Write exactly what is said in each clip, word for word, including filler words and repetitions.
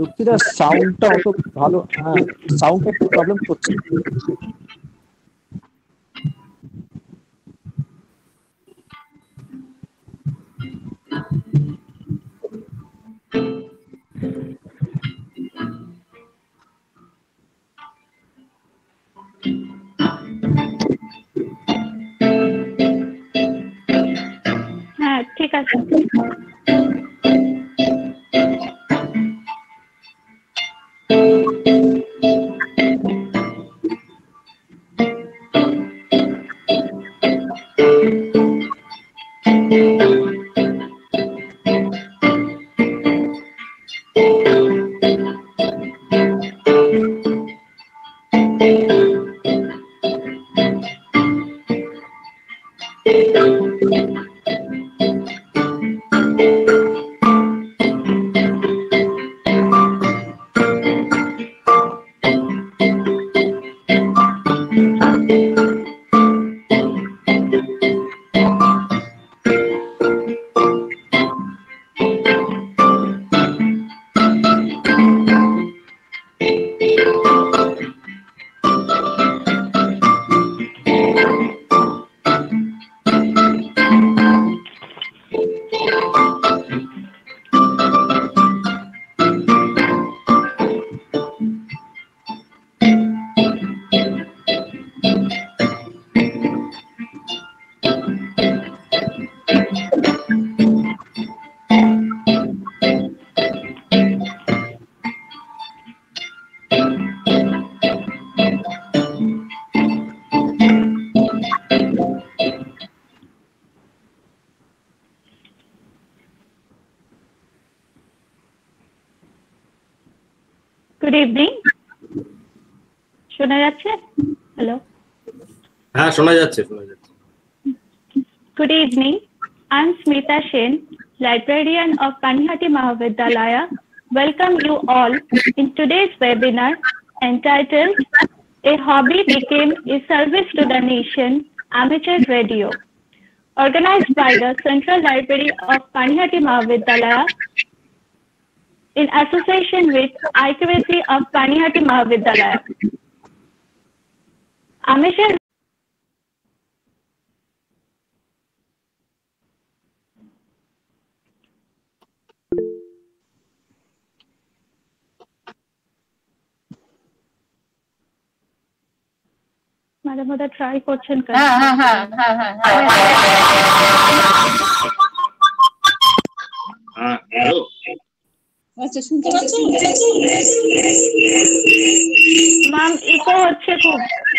দুঃখিত, সাউন্ডটা অত ভালো, হ্যাঁ সাউন্ডটা একটু প্রবলেম করছে। হ্যাঁ ঠিক আছে। Good evening. শোনা যাচ্ছে? Hello. হ্যাঁ শোনা যাচ্ছে, শোনা যাচ্ছে। Good evening. I'm Smita Sen, librarian of Panihati Mahavidyalaya. Welcome you all in today's webinar entitled A Hobby Became a Service to the Nation, Amateur Radio, organized by the Central Library of Panihati Mahavidyalaya in association with I Q A C of Panihati Mahavidyalaya. Amateur Madam, ওটা try করছেন কেন? হ্যাঁ হ্যাঁ হ্যাঁ হ্যাঁ হ্যাঁ হ্যাঁ hello, আচ্ছা শুনতে পাচ্ছেন? ম্যাম ইকো হচ্ছে খুব।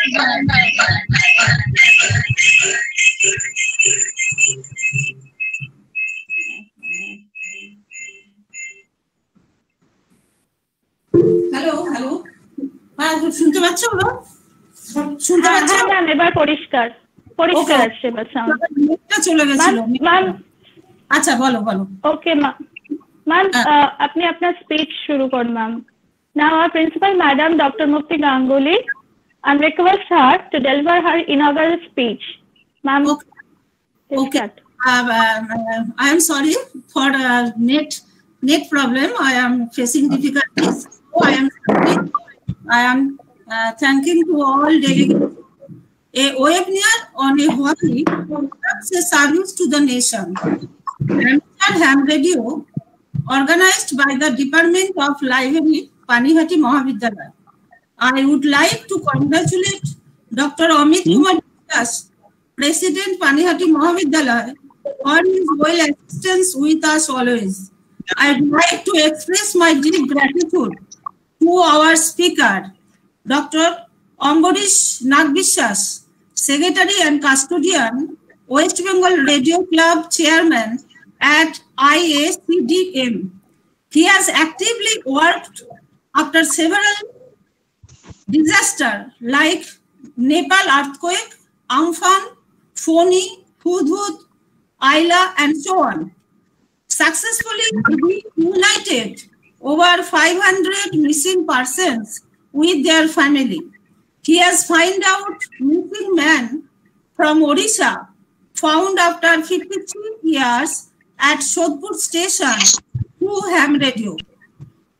হ্যালো হ্যালো, হ্যাঁ শুনতে পাচ্ছো? শুনতে পাচ্ছো? হ্যাঁ ম্যাম এবার পরিষ্কার পরিষ্কার আসছে এবার সাউন্ড। এটা চলে গেছিল ম্যাম। আচ্ছা বলো বলো। Okay ma'am. ম্যাম আপনি আপনার স্পিচ শুরু করুন ma'am. Now our principal madam Doctor Mukti Ganguly and request her to deliver her inaugural speech. Ma'am. Okay. Okay. Uh, uh, I am sorry for uh, net net problem. I am facing difficulties. So I am I am uh, thanking to all delegates. A webinar on a hobby conducts a service to the nation. Amateur ham radio, organized by the Department of Library, Panihati Mahavidyalaya. I would like to congratulate Doctor Amit Kumar Das, President Panihati Mahavidyalaya, for his well assistance with us always. I would like to express my deep gratitude to our speaker, Doctor Ambarish Nagbishas, Secretary and Custodian, West Bengal Radio Club Chairman at I A C D M. He has actively worked after several disasters like Nepal earthquake, Amphan, Phoni, Hudhud, Aila, and so on. Successfully reunited over five hundred missing persons with their family. He has found out missing man from Odisha, found after fifty-three years at Shodhpur station through ham radio.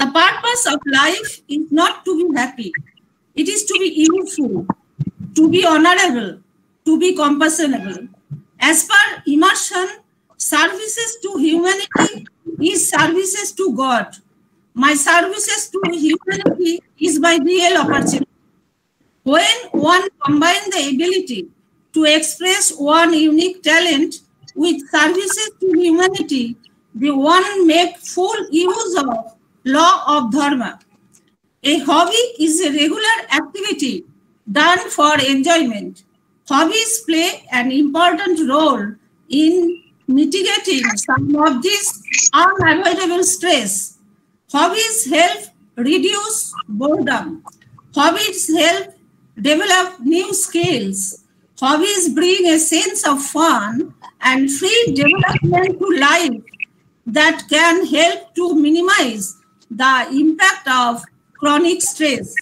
The purpose of life is not to be happy. It is to be useful, to be honorable, to be compassionable. As per immersion, services to humanity is services to God. My services to humanity is my real opportunity. When one combines the ability to express one unique talent with services to humanity, the one make full use of law of dharma. A hobby is a regular activity done for enjoyment. Hobbies play an important role in mitigating some of this unavoidable stress. Hobbies help reduce boredom. Hobbies help develop new skills. Hobbies bring a sense of fun and free development to life that can help to minimize the impact of chronic stress.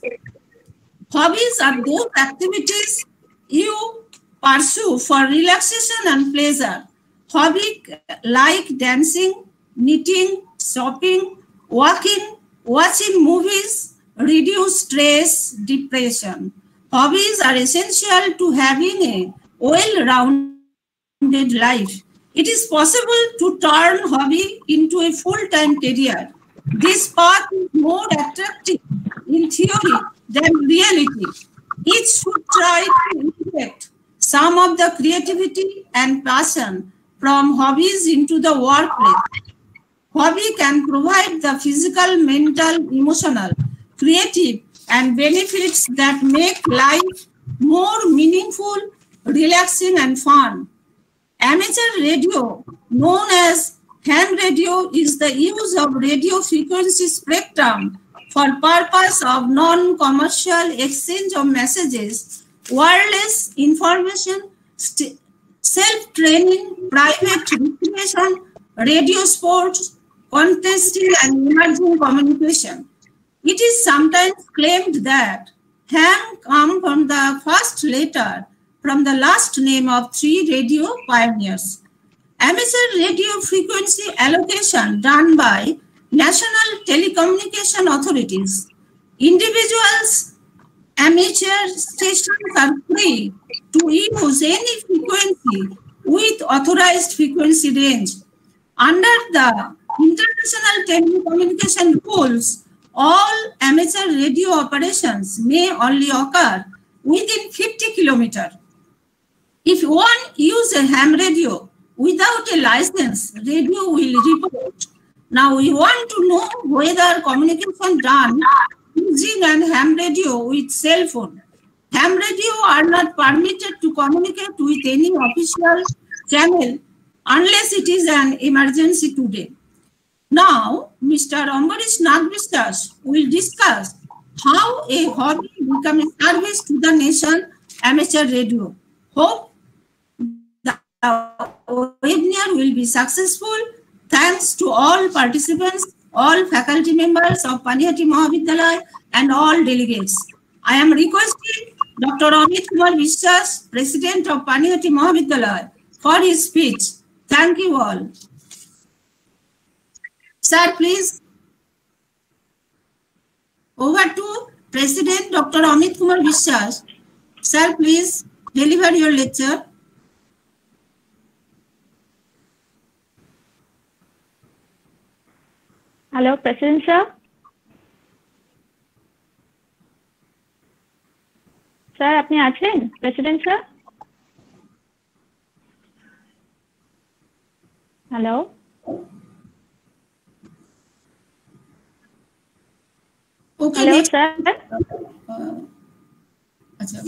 Hobbies are those activities you pursue for relaxation and pleasure. Hobbies like dancing, knitting, shopping, walking, watching movies, reduce stress, depression. Hobbies are essential to having a well-rounded life. It is possible to turn hobby into a full-time career. This path is more attractive in theory than reality. Each should try to inject some of the creativity and passion from hobbies into the workplace. Hobby can provide the physical, mental, emotional, creative, and benefits that make life more meaningful, relaxing, and fun. Amateur radio, known as ham radio, is the use of radio frequency spectrum for purpose of non-commercial exchange of messages, wireless information, self-training, private recreation, radio sports, contesting, and emerging communication. It is sometimes claimed that ham comes from the first letter from the last name of three radio pioneers. Amateur radio frequency allocation done by national telecommunication authorities. Individuals, amateur stations are free to use any frequency with authorized frequency range. Under the international telecommunication rules, all amateur radio operations may only occur within fifty kilometers. If one uses a ham radio without a license, radio will report. Now we want to know whether communication done using an ham radio with cell phone. Ham radio are not permitted to communicate with any official channel unless it is an emergency today. Now, Mister Ambarish Nag-Biswas will discuss how a hobby becomes a service to the nation, amateur radio. Hope the webinar will be successful. Thanks to all participants, all faculty members of Panihati Mahavidyalaya and all delegates. I am requesting Doctor Amit Kumar Biswas, President of Panihati Mahavidyalaya, for his speech. Thank you all. Sir, please. Over to President Doctor Amit Kumar Biswas. Sir, please deliver your lecture. Hello, President sir. Sir, আপনি আছেন? President sir? Hello? Okay, Hello, next. sir. Uh, আচ্ছা।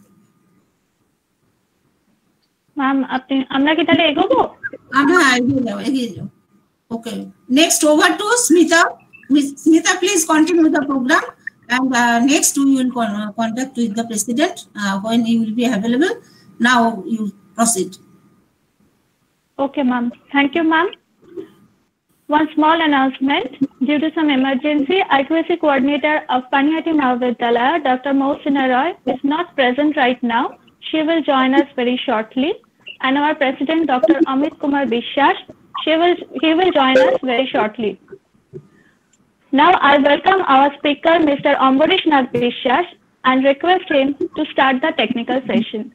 Ma'am, আপনি আমরা কি তাহলে এগোবো? আমরা এগিয়ে যাও, এগিয়ে যাও। Okay. Next, over to Smita. Miz Smita, please continue the program. And uh, next, we will con contact with the president uh, when he will be available. Now, you proceed. Okay, ma'am. Thank you, ma'am. One small announcement. Due to some emergency, I Q A C coordinator of Panihati Mahavidyalaya, Doctor Mohsina Roy, is not present right now. She will join us very shortly. And our president, Doctor Amit Kumar Biswas, she will, he will join us very shortly. Now I welcome our speaker, Mister Ambarish Nath Biswas, and request him to start the technical session.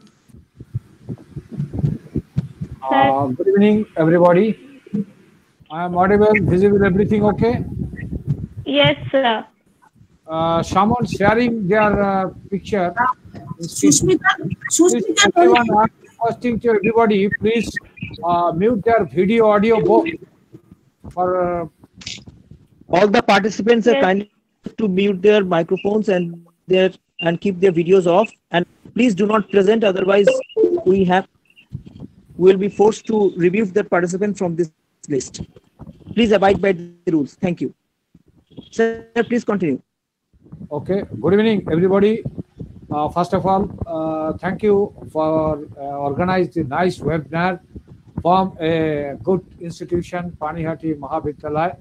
Uh, good evening, everybody. I am audible, visible, everything okay? Yes, sir. Uh, someone sharing their uh, picture. Sushmita, Sushmita, Everyone, I'm requesting to everybody, please uh, mute their video, audio both. For uh, All the participants are Yes. kind to mute their microphones and their and keep their videos off. And please do not present, otherwise we have will be forced to remove the participant from this list. Please abide by the rules. Thank you. Sir, please continue. Okay, good evening, everybody. Uh, first of all, uh, thank you for uh, organizing a nice webinar from a good institution, Panihati Mahavidyalaya.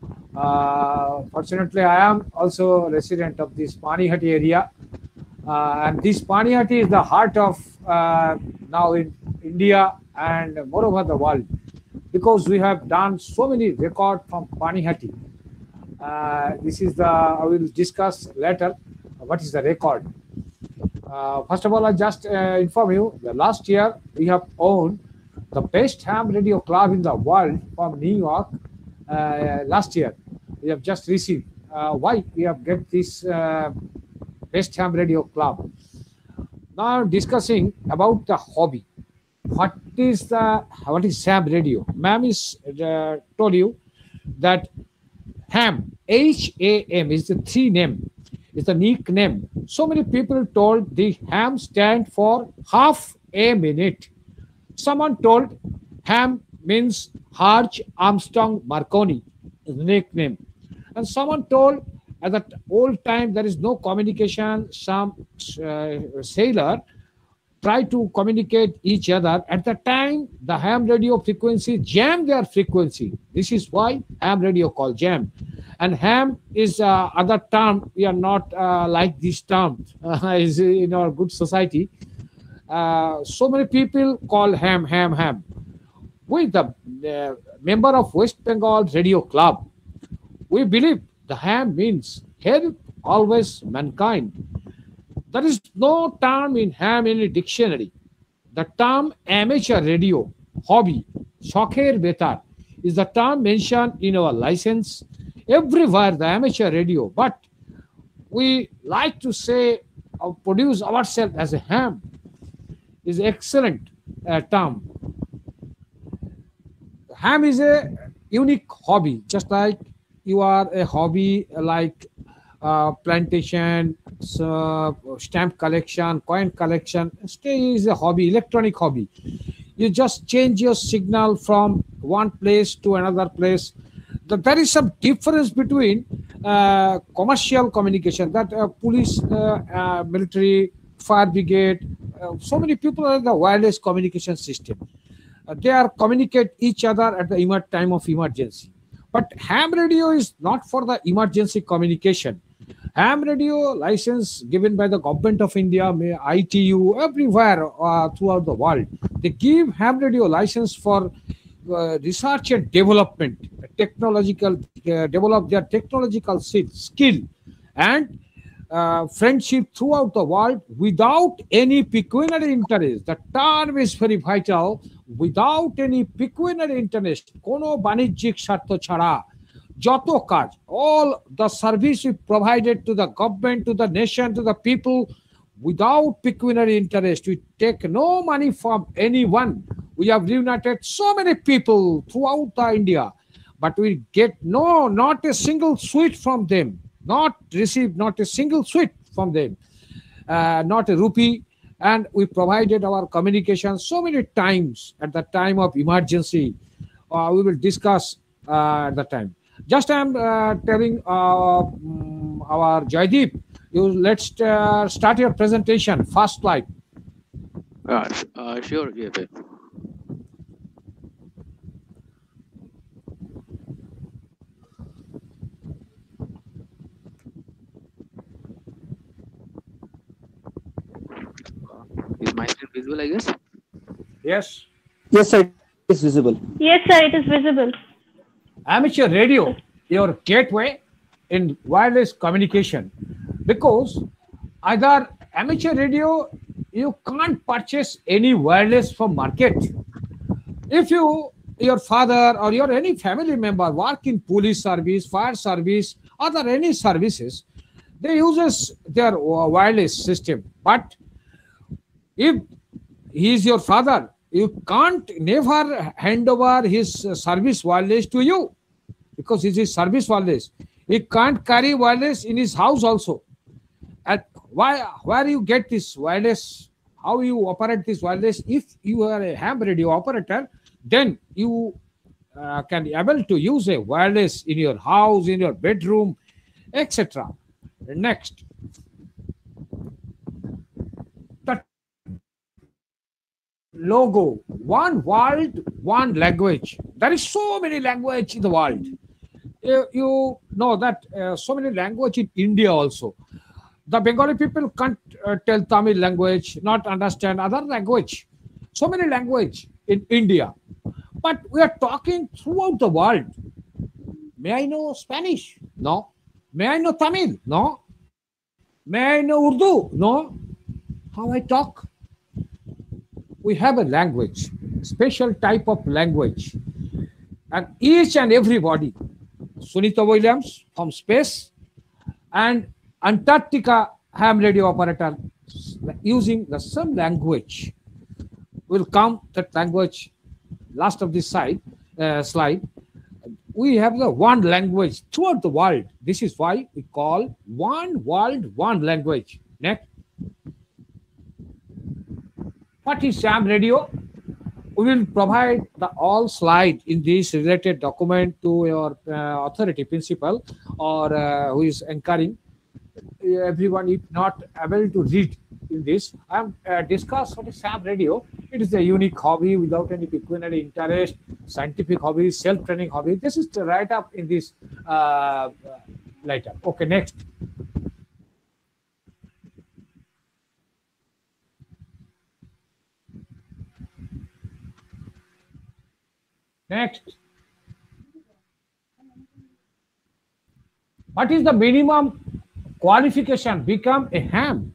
Uh, fortunately, I am also a resident of this Panihati area. Uh, and this Panihati is the heart of uh, now in India and moreover the world, because we have done so many records from Panihati. Uh, this is the, I will discuss later what is the record. Uh, first of all, I just uh, inform you that last year we have owned the best ham radio club in the world from New York. Uh, last year we have just received. Uh, why we have get this uh, best ham radio club? Now discussing about the hobby. What is the what is ham radio? Ma'am is uh, told you that ham, H A M, is the three name, is the nickname. So many people told the ham stand for half a minute. Someone told ham means Harge Armstrong Marconi, is the nickname. And someone told at that old time there is no communication. Some uh, sailor try to communicate each other. At the time, the ham radio frequency jammed their frequency. This is why ham radio called jam. And ham is uh, other term. We are not uh, like this term uh, is in our good society. Uh, so many people call ham, ham, ham. We, the uh, member of West Bengal Radio Club, we believe the ham means help always mankind. There is no term in ham in a dictionary. The term amateur radio, hobby, shokher betar, is the term mentioned in our license. Everywhere the amateur radio, but we like to say or produce ourselves as a ham is excellent uh, term. Ham is a unique hobby, just like you are a hobby like uh, plantation, so stamp collection, coin collection. Stay is a hobby, electronic hobby. You just change your signal from one place to another place. There is some difference between uh, commercial communication, that uh, police, uh, uh, military, fire brigade, uh, so many people are in the wireless communication system. Uh, they are communicate each other at the emer time of emergency. But ham radio is not for the emergency communication. Ham radio license given by the government of India, I T U, everywhere uh, throughout the world. They give ham radio license for uh, research and development, technological, uh, develop their technological skill and uh, friendship throughout the world without any pecuniary interest. The term is very vital. Without any pecuniary interest, kono banijik sharto chhara, joto kaj, all the service we provided to the government, to the nation, to the people, without pecuniary interest. We take no money from anyone. We have reunited so many people throughout the India, but we get no, not a single sweet from them, not receive not a single sweet from them, uh, not a rupee. And we provided our communication so many times at the time of emergency. Uh, we will discuss uh, at the time. Just I am uh, telling uh, um, our Jaideep, you let's uh, start your presentation. First slide. Uh, uh, sure, yeah. Is my screen visible, I guess? Yes. Yes, sir. It is visible. Yes, sir, it is visible. Amateur radio, your gateway in wireless communication, because either amateur radio, you can't purchase any wireless from market. If you, your father or your any family member work in police service, fire service, other any services, they uses their wireless system. But if he is your father, you can't never hand over his service wireless to you, because it is service wireless. He can't carry wireless in his house also. And why, where you get this wireless, how you operate this wireless? If you are a ham radio operator, then you uh, can able to use a wireless in your house, in your bedroom, et cetera. Next, the logo, one world, one language. There is so many language in the world. You, you know that uh, so many language in India also. The Bengali people can't uh, tell Tamil language, not understand other language. So many language in India. But we are talking throughout the world. May I know Spanish? No. May I know Tamil? No. May I know Urdu? No. How I talk? We have a language, special type of language. And each and everybody, Sunita Williams from space and Antarctica ham radio operator using the same language will come that language last of this side, uh, slide. We have the one language throughout the world. This is why we call one world, one language. Next. What is ham radio? We will provide the all slide in this related document to your uh, authority principal or uh, who is anchoring. Everyone if not able to read in this, I am uh, discuss what is ham radio. It is a unique hobby without any pecuniary interest, scientific hobby, self-training hobby. This is to write up in this uh, later. Okay, next. Next. What is the minimum qualification become a ham?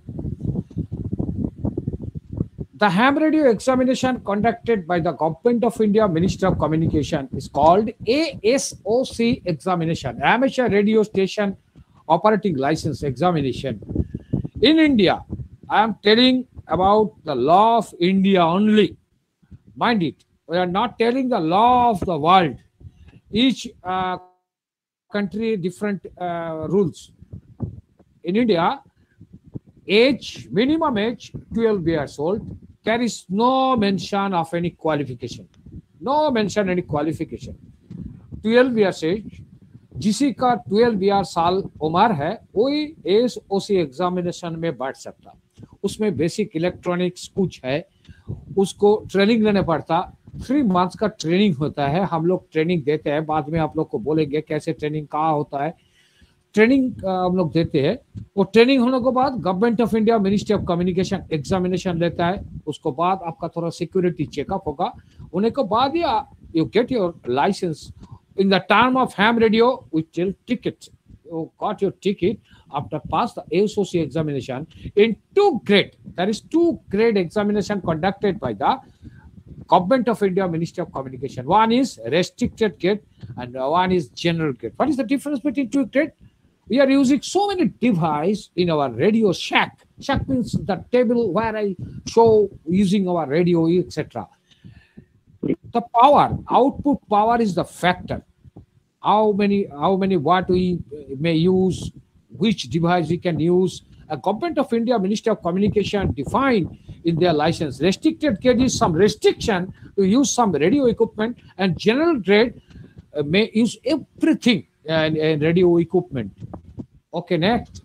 The ham radio examination conducted by the Government of India Ministry of Communication is called A S O C examination, Amateur Radio Station Operating License Examination. In India, I am telling about the law of India only. Mind it, we are not telling the law of the world. Each uh, country different uh, rules. In India, age, minimum age, twelve years old, carries no mention of any qualification. No mention any qualification. twelve years age, जिसी का twelve year साल उम्र है, वही S O C examination में बैठ सकता. उसमें बेसिक इलेक्ट्रॉनिक्स कुछ है, उसको ट्रेनिंग लेने पड़ता. थ्री मंथ्स का ट्रेनिंग होता है. हम लोग ट्रेनिंग देते हैं, बाद में आप लोग को बोलेंगे कैसे ट्रेनिंग कहाँ होता है. ट्रेनिंग हम लोग देते हैं. वो ट्रेनिंग होने के बाद government of India ministry of communication examination लेता है. उसको बाद आपका थोड़ा सिक्योरिटी चेकअप होगा. होने के बाद ही you get your licence. In the term of ham radio, we tell ticket. You got your ticket after pass the A S O C examination in two grade. There is two grade examination conducted by the Government of India Ministry of Communication. One is restricted grade and one is general grade. What is the difference between two grade? We are using so many devices in our radio shack. Shack means the table where I show using our radio, et cetera. The power, output power is the factor. How many, how many watt we may use, which device we can use. A Government of India Ministry of Communication defined in their license. Restricted grade is some restriction to use some radio equipment, and general grade uh, may use everything in, in radio equipment. Okay, next.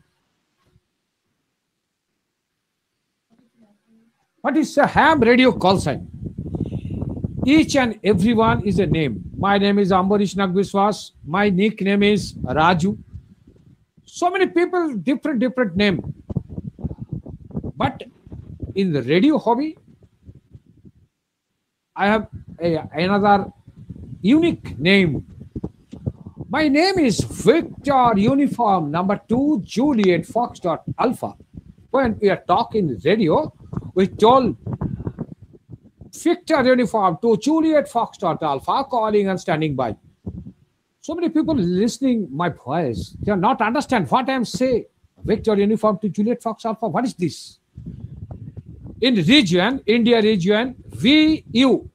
What is a ham radio call sign? Each and everyone is a name. My name is Ambarish Nagviswas. My nickname is Raju. So many people, different, different name. But in the radio hobby, I have a, another unique name. My name is Victor Uniform number two Juliet Foxtrot Alpha. When we are talking radio, we told Victor Uniform to Juliet Foxtrot Alpha calling and standing by. So many people listening my voice, they are not understand what I am saying. Victor Uniform to Juliet Fox Alpha. What is this? In region, India region, V U.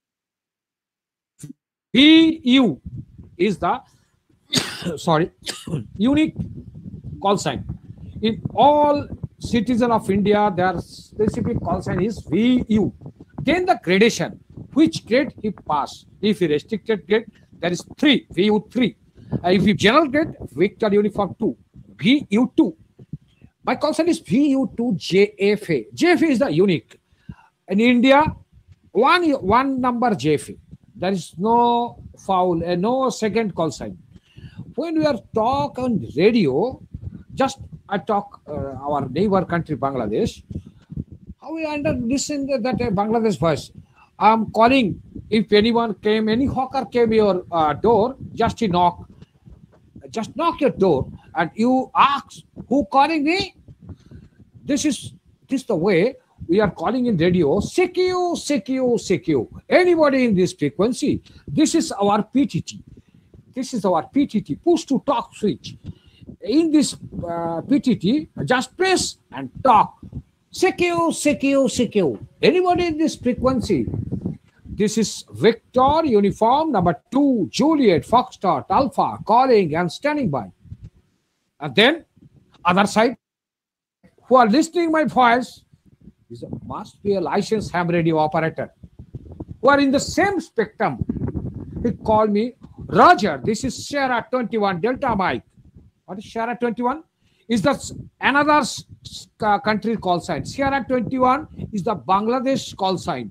V U is the sorry unique call sign. In all citizens of India, their specific call sign is V U. Then the gradation, which grade he passed. If he restricted grade, there is three, V U three. Uh, if he general grade, Victor Uniform two, V U two. My call sign is V U two J F A. J F A is the unique. In India, one, one number J F A. There is no foul, uh, no second call sign. When we are talk on radio, just I talk uh, our neighbor country Bangladesh. How we under listen that, that uh, Bangladesh voice? I'm calling. If anyone came, any hawker came your uh, door, just you knock, just knock your door, and you ask who calling me. This is this is the way we are calling in radio. C Q, C Q, C Q. Anybody in this frequency? This is our P T T. This is our P T T, push to talk switch. In this uh, P T T, just press and talk. C Q, C Q, C Q. Anybody in this frequency? This is Victor Uniform number two, Juliet Foxtrot Alpha calling and standing by. And then other side, who are listening my voice, is a, must be a licensed ham radio operator who are in the same spectrum. He called me Roger. This is Sierra twenty-one Delta Mike. What is Sierra twenty-one? Is that another uh, country call sign? Sierra twenty-one is the Bangladesh call sign.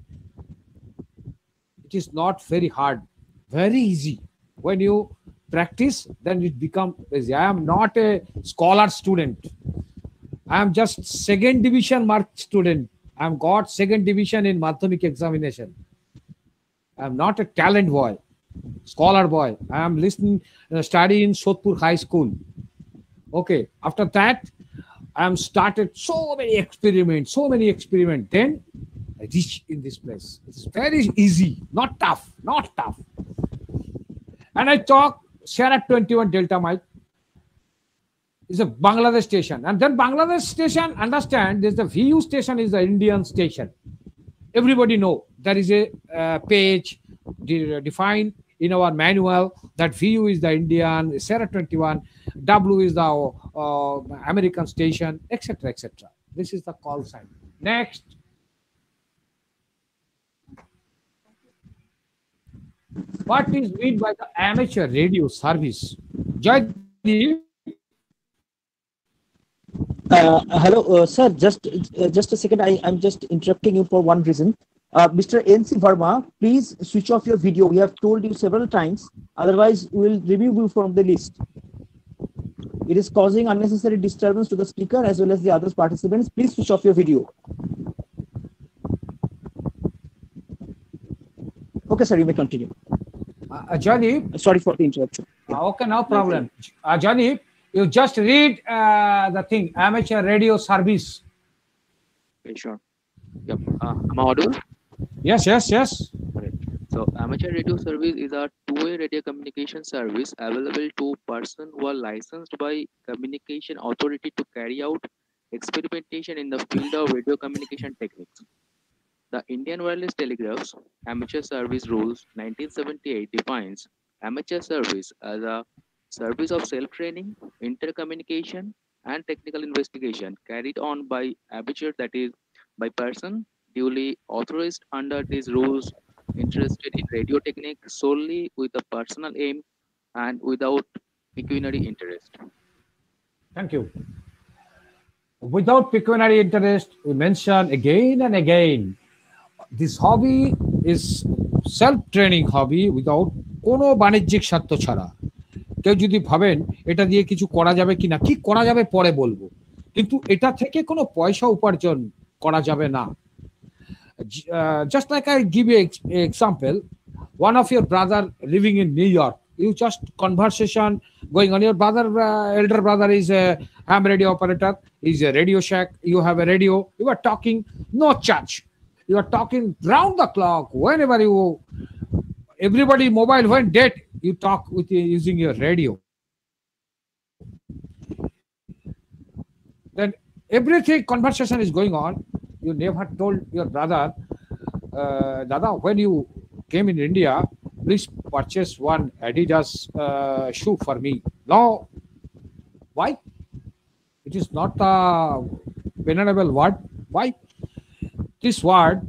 It is not very hard, very easy. When you practice, then it becomes easy. I am not a scholar student. I am just second division mark student. I am got second division in Madhyamik examination. I am not a talent boy, scholar boy. I am listening, uh, study in Sodhpur High School. Okay, after that, I am started so many experiments, so many experiments. Then I reach in this place. It's very easy, not tough, not tough. And I talk Sierra twenty-one Delta Mike. Is a Bangladesh station. And then Bangladesh station, understand, there's the V U station is the Indian station. Everybody know there is a uh, page de defined in our manual that V U is the Indian, Sierra twenty-one, W is the uh, American station, et cetera, et cetera. This is the call sign. Next. What is meant by the amateur radio service? Jaydeep. Uh, hello, uh, sir. Just uh, just a second. I am just interrupting you for one reason. Uh, Mister N C Verma, please switch off your video. We have told you several times. Otherwise, we will remove you from the list. It is causing unnecessary disturbance to the speaker as well as the other participants. Please switch off your video. Okay, sir. You may continue. Uh, Jaydeep. Sorry for the interruption. Uh, okay, no problem. Uh, Jaydeep. You just read uh, the thing, amateur radio service. Okay, sure. Yep. Uh, am I audible? Yes, yes, yes. Okay. So, amateur radio service is a two-way radio communication service available to persons who are licensed by Communication Authority to carry out experimentation in the field of radio communication techniques. The Indian Wireless Telegraph's Amateur Service Rules nineteen seventy-eight defines amateur service as a service of self-training, intercommunication, and technical investigation carried on by amateur, that is, by person duly authorized under these rules, interested in radio technique solely with a personal aim and without pecuniary interest. Thank you. Without pecuniary interest, we mention again and again, this hobby is self-training hobby without কোনো বাণিজ্যিক স্বার্থ ছাড়া। কেউ যদি ভাবেন এটা দিয়ে কিছু করা যাবে কিনা, কি করা যাবে পরে বলবো, কিন্তু এটা থেকে কোনো পয়সা উপার্জন করা যাবে না। Just like I give you example, one of your brother living in New York, You just conversation going on. Your brother, uh, elder brother is a ham radio operator. He's a Radio Shack. You have a radio. You are talking. No charge. You are talking round the clock. Whenever you, everybody mobile went dead. You talk with using your radio. Then everything conversation is going on. You never told your brother, uh, Dada, when you came in India, please purchase one Adidas uh, shoe for me. No. Why? It is not a venerable word. Why? This word,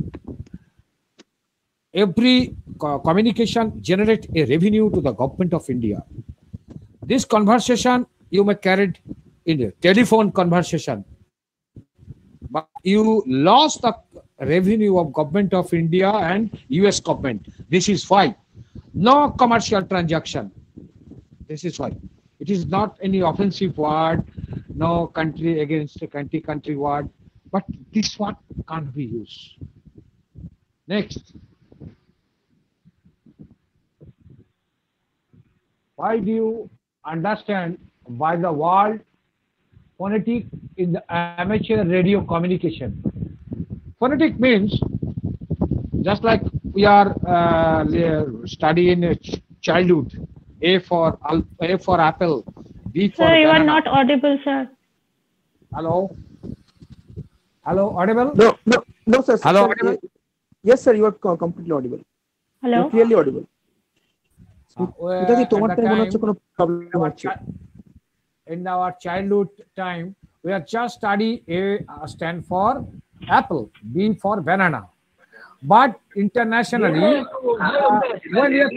every co communication generates a revenue to the government of India. This conversation you may carry in a telephone conversation, but you lost the revenue of government of India and U S government. This is why. No commercial transaction. This is why. It is not any offensive word, no country against a country, country word, but this word can't be used. Next. Why do you understand by the word phonetic in the amateur radio communication? Phonetic means just like we are uh, studying in childhood. A for A for apple, B for Sir, you banana. are not audible, sir. Hello? Hello, audible? No, no, no, sir. Hello, sir, audible? uh, Yes, sir, you are co- completely audible. Hello? You're clearly audible. Uh, এটা কি at তোমারটাই the মনে time, হচ্ছে কোনো problem our হচ্ছে? chi- in our childhood time, we are just study A uh, stand for apple, B for banana. But internationally, uh, when we are,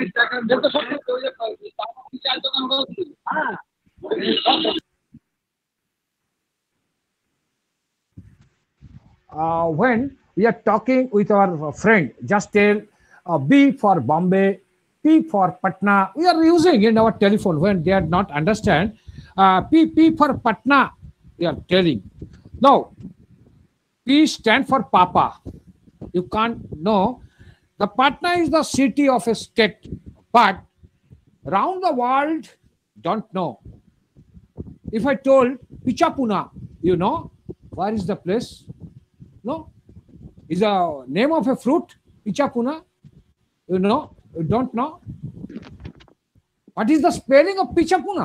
uh, when we are talking with our friend, just tell uh, B for Bombay, P for Patna. We are using in our telephone when they are not understand. Uh, P P for Patna. We are telling. No, P stand for Papa. You can't know. The Patna is the city of a state, but round the world don't know. If I told Pichapuna, you know, where is the place? No, is the name of a fruit, Pichapuna. You know, you don't know. What is the spelling of Pichapuna?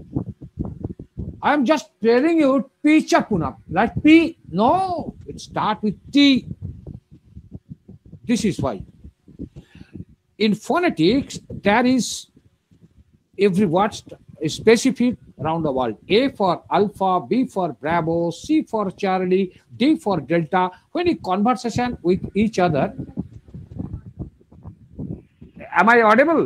I am just telling you Pichapuna. Like P, no, it starts with T. This is why. In phonetics, there is every word is specific around the world. A for Alpha, B for Bravo, C for Charlie, D for Delta. When in conversation with each other, am I audible?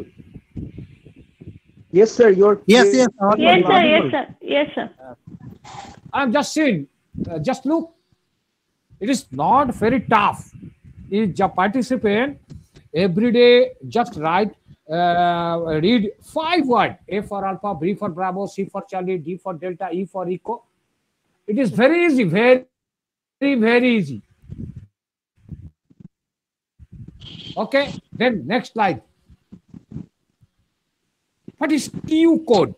Yes, sir, you're Yes, clear- yes, audible, Yes, sir. Yes, audible. sir. Yes, sir. I'm just saying, uh, just look. It is not very tough. Each participant every day just write, uh, read five words: A for Alpha, B for Bravo, C for Charlie, D for Delta, E for Echo. It is very easy, very, very, very easy. Okay, then next slide. What is Q code?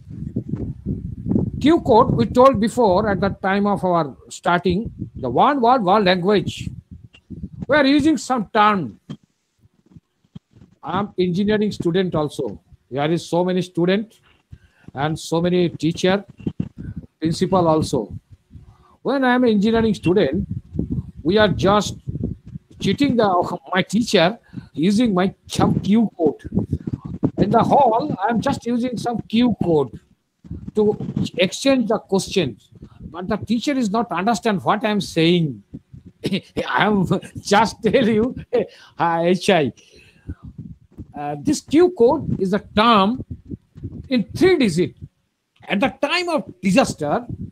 Q code, we told before at the time of our starting, the one word, one language. We are using some term. I am engineering student also. There is so many student and so many teacher, principal also. When I am an engineering student, we are just cheating the my teacher using my some Q code. In the hall, I am just using some Q code to exchange the questions, but the teacher is not understand what I am saying. I am just tell you, H I. Uh, this Q code is a term in three digit. At the time of disaster,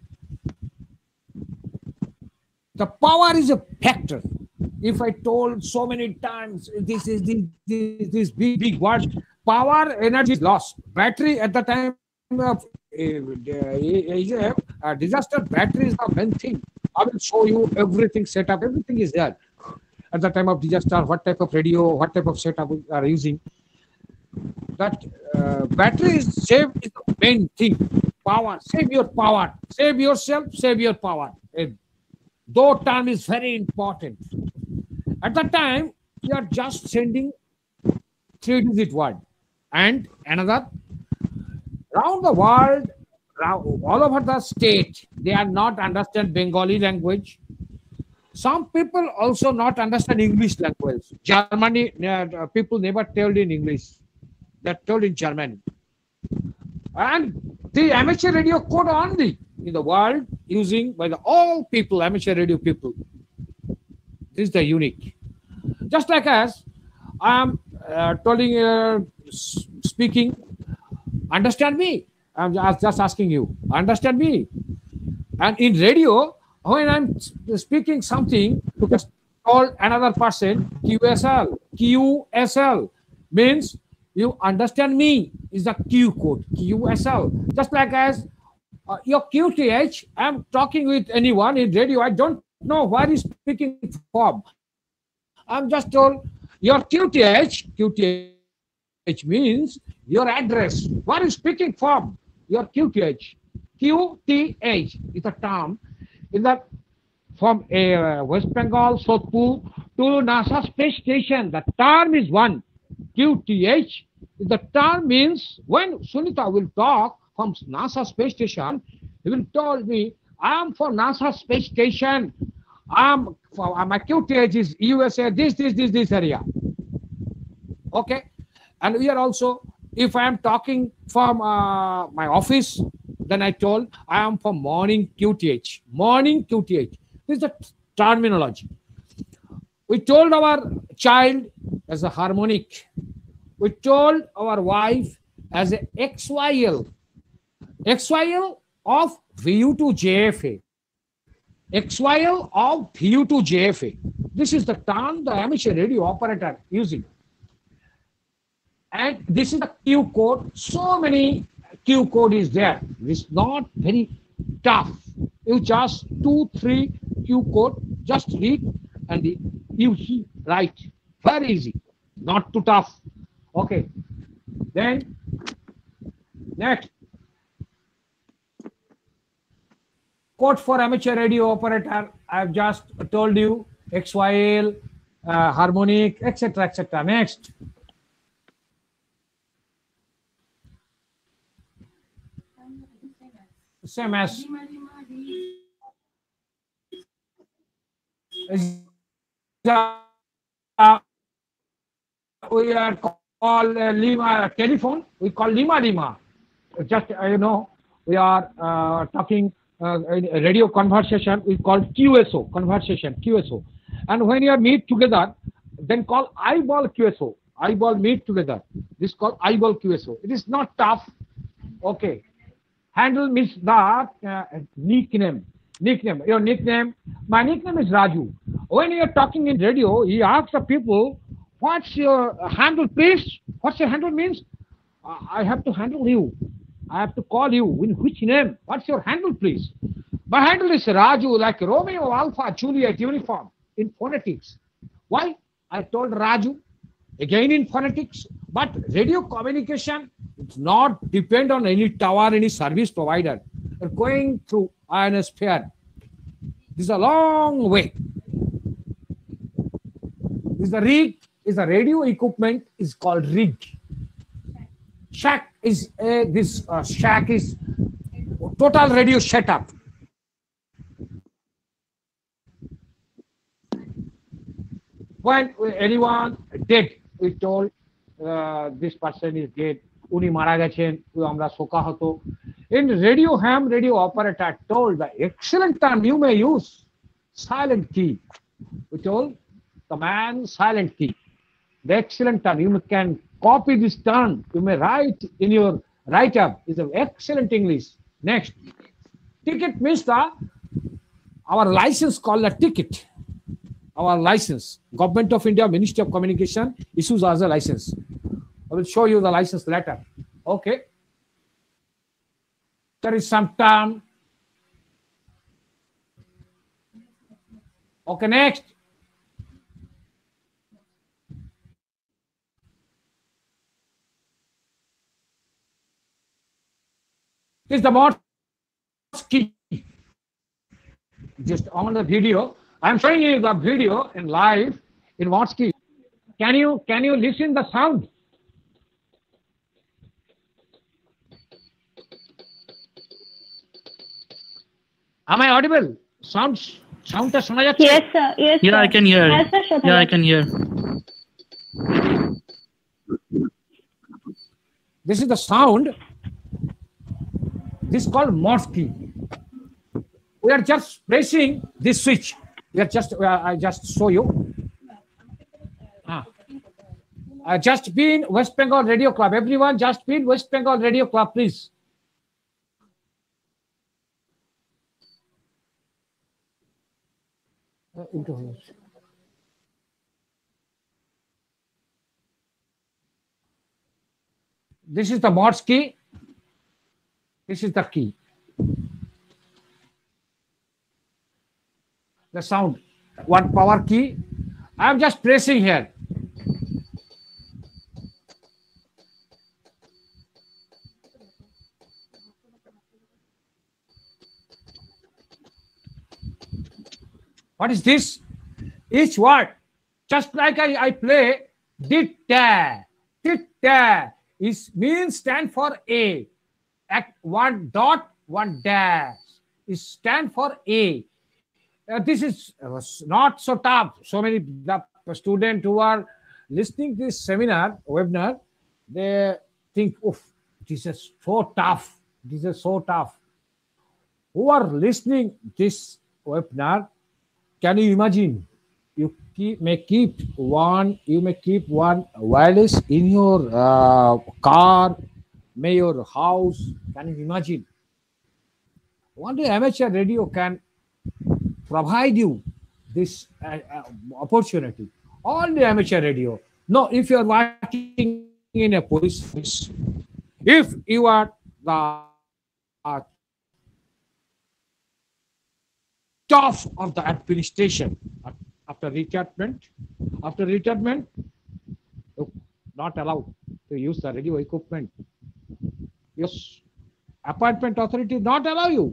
the power is a factor. If I told so many times, this is this, this, this big, big word, power energy is lost. Battery at the time of uh, uh, disaster, battery is the main thing. I will show you everything set up. Everything is there. At the time of disaster, what type of radio, what type of setup we are using. that uh, battery is save is the main thing. Power, save your power, save yourself, save your power. And though term is very important. At that time, you are just sending three digit word and another around the world, all over the state, they are not understand Bengali language. Some people also not understand English language. Germany, uh, people never told in English. They're told in German. And the amateur radio code only in the world using by the all people, amateur radio people. This is the unique. Just like as I am uh, telling, uh, speaking, understand me. I'm just asking you, understand me. And in radio, when I'm speaking something, to just call another person, Q S L. Q S L means you understand me is the Q code, Q S L. Just like as uh, your Q T H, I'm talking with anyone in radio, I don't know where he's speaking from. I'm just told your Q T H, Q T H means your address. Where is speaking from? Your Q T H. Q T H is a term in the from a uh, West Bengal, Sodhpur to NASA space station. The term is one. Q T H is the term means when Sunita will talk from NASA space station, he will tell me, I am for NASA space station. I'm for uh, my Q T H is U S A, this, this, this, this area. Okay. And we are also, if I am talking from uh, my office, then I told I am from morning Q T H. Morning Q T H. This is the terminology. We told our child as a harmonic. We told our wife as a X Y L. X Y L of V U to J F A. X Y L of V U to J F A. This is the term the amateur radio operator using. And this is the Q code. So many Q code is there. It's not very tough. You just two, three Q code, just read and the, you write. Very easy, not too tough. Okay. Then next. Code for amateur radio operator. I've just told you X Y L, uh, harmonic, et cetera, et cetera. Next. Same as uh, we are called uh, Lima telephone. We call Lima Lima. Just uh, you know, we are uh, talking uh, radio conversation. We call Q S O conversation Q S O. And when you are meet together, then call eyeball Q S O. Eyeball meet together. This called eyeball Q S O. It is not tough. Okay. Handle means that uh, nickname. Nickname. Your nickname. My nickname is Raju. When you are talking in radio, he asks the people, "What's your handle, please?" What's your handle means? Uh, I have to handle you. I have to call you. In which name? What's your handle, please? My handle is Raju, like Romeo, Alpha, Juliet, uniform in phonetics. Why? I told Raju again in phonetics. But radio communication, it's not depend on any tower, any service provider. You're going through ionosphere. This is a long way. This is the rig, is the radio equipment is called rig. Shack is uh, this uh, shack is total radio setup. When anyone dead, we told uh, this person is dead. Uni mara gechen, amra soka hoto. In radio ham, radio operator told the excellent term you may use, silent key. We told the man silent key. The excellent term, you can copy this term, you may write in your write-up. Is an excellent English. Next, ticket means the our license called a ticket. Our license, Government of India, Ministry of Communication issues as a license. I will show you the license later. Okay. There is some term. Okay, next. This is the Morse key. Just on the video, I'm showing you the video in live in Morse key. Can you can you listen the sound? Am I audible? Sound sound টা শোনা যাচ্ছে? Yes, sir. Yes, Yeah, sir. I can hear. Yes, sir, শোনা Yeah, I যাচ্ছে। can hear. This is the sound. This is called Morse key. We are just pressing this switch. We are just uh, I just show you. Ah. Uh, just be in West Bengal Radio Club. Everyone, just be in West Bengal Radio Club, please. Uh, This is the Morse key. This is the key. The sound. One power key. I am just pressing here. What is this? Each word, just like I, I play, dit da, dit da, is means stand for A. At one dot, one dash is stand for A. Uh, this is uh, not so tough. So many the students who are listening to this seminar, webinar, they think, "Oof, this is so tough. This is so tough." Who are listening this webinar? Can you imagine? You keep, may keep one. You may keep one wireless in your uh, car, may your house. Can you imagine? One day, amateur radio can provide you this uh, uh, opportunity. Only amateur radio. No, if you are working in a police office, if you are the uh, staff of the administration after retirement, after retirement, not allowed to use the radio equipment. Yes, appointment authority not allow you.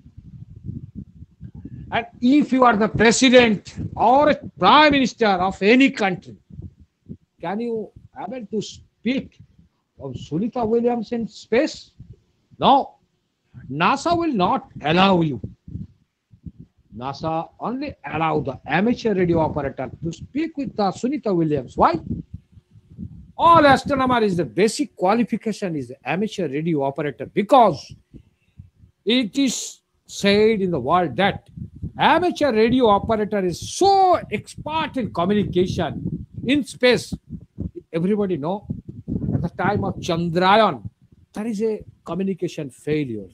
And if you are the president or a prime minister of any country, can you able to speak of Sunita Williams in space? No, NASA will not allow you. NASA only allow the amateur radio operator to speak with the Sunita Williams. Why? All astronomer is the basic qualification is the amateur radio operator, because it is said in the world that amateur radio operator is so expert in communication in space. Everybody know at the time of Chandrayaan, there is a communication failure.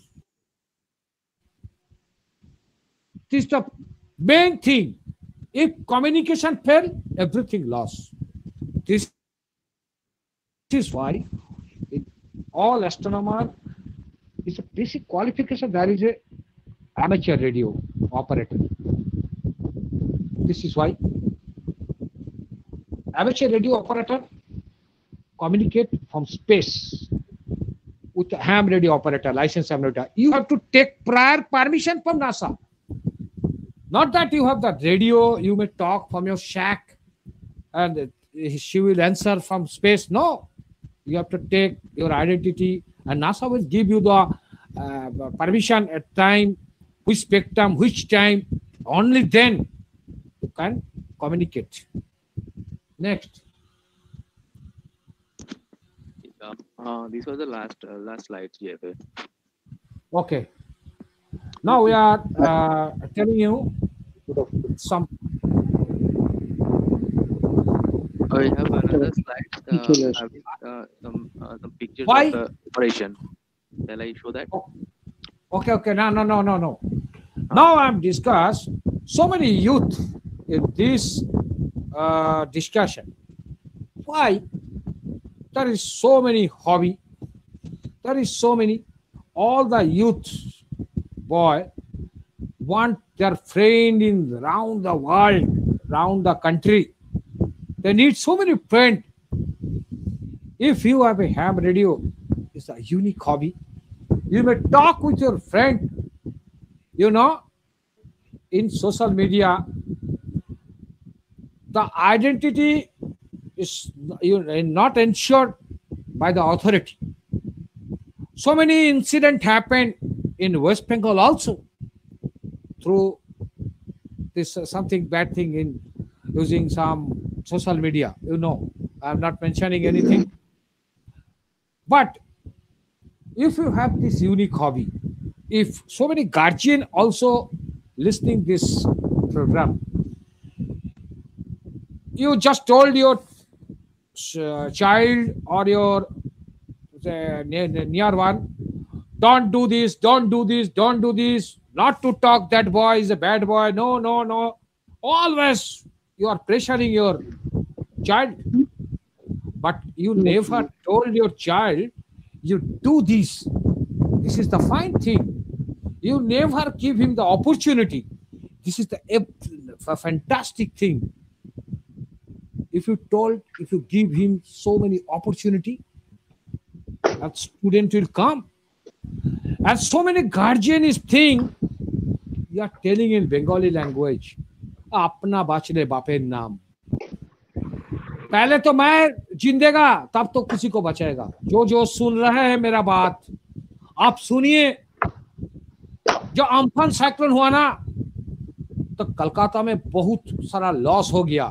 This is the main thing. If communication fail, everything lost. This is why it, all astronomer is a basic qualification. There is a amateur radio operator. This is why amateur radio operator communicate from space with a ham radio operator, licensed ham radio. You have to take prior permission from NASA. Not that you have the radio, you may talk from your shack and she will answer from space. No, you have to take your identity and NASA will give you the uh, permission at time, which spectrum, which time. Only then you can communicate. Next. Uh, these were the last uh, last slides, J F A. Okay. Now we are uh, telling you some. I have another slide. Uh, having, uh, some uh, some pictures Why? of the operation. Shall I show that? Okay, okay. No, no, no, no, no. Now I'm discuss so many youth in this uh, discussion. Why? There is so many hobby. There is so many. All the youth boy want their friend in round the world, round the country. They need so many friends. If you have a ham radio, it's a unique hobby. You may talk with your friend. You know, in social media, the identity is you not ensured by the authority. So many incidents happened in West Bengal also through this uh, something bad thing in using some social media. You know, I'm not mentioning anything. But if you have this unique hobby, if so many guardian also listening this program, you just told your uh, child or your uh, near, near one, don't do this, don't do this, don't do this, not to talk, that boy is a bad boy, no, no, no. Always you are pressuring your child. But you never told your child, you do this. This is the fine thing. You never give him the opportunity. This is the a fantastic thing. If you told, if you give him so many opportunity, that student will come. And so many guardian is thing, you are telling in Bengali language, apna bachle baper naam. पहले तो मैं जिंदेगा तब तो किसी को बचाएगा. जो जो सुन रहे हैं मेरा बात, आप सुनिए. जो अम्फान साइक्लोन हुआ ना, तो कलकत्ता में बहुत सारा लॉस हो गया.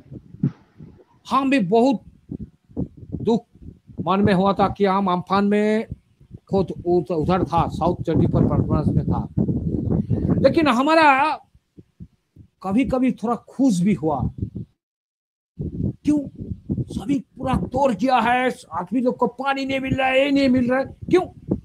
हम भी बहुत दुख मन में हुआ था कि हम अम्फान में खुद उधर था, साउथ चंडीगढ़ परफॉर्मेंस में था. लेकिन हमारा कभी कभी थोड़ा खुश भी हुआ. क्यों? सभी पूरा तोड़ किया है, आदमी लोग को पानी नहीं मिल रहा है, ये नहीं मिल रहा है. क्यों?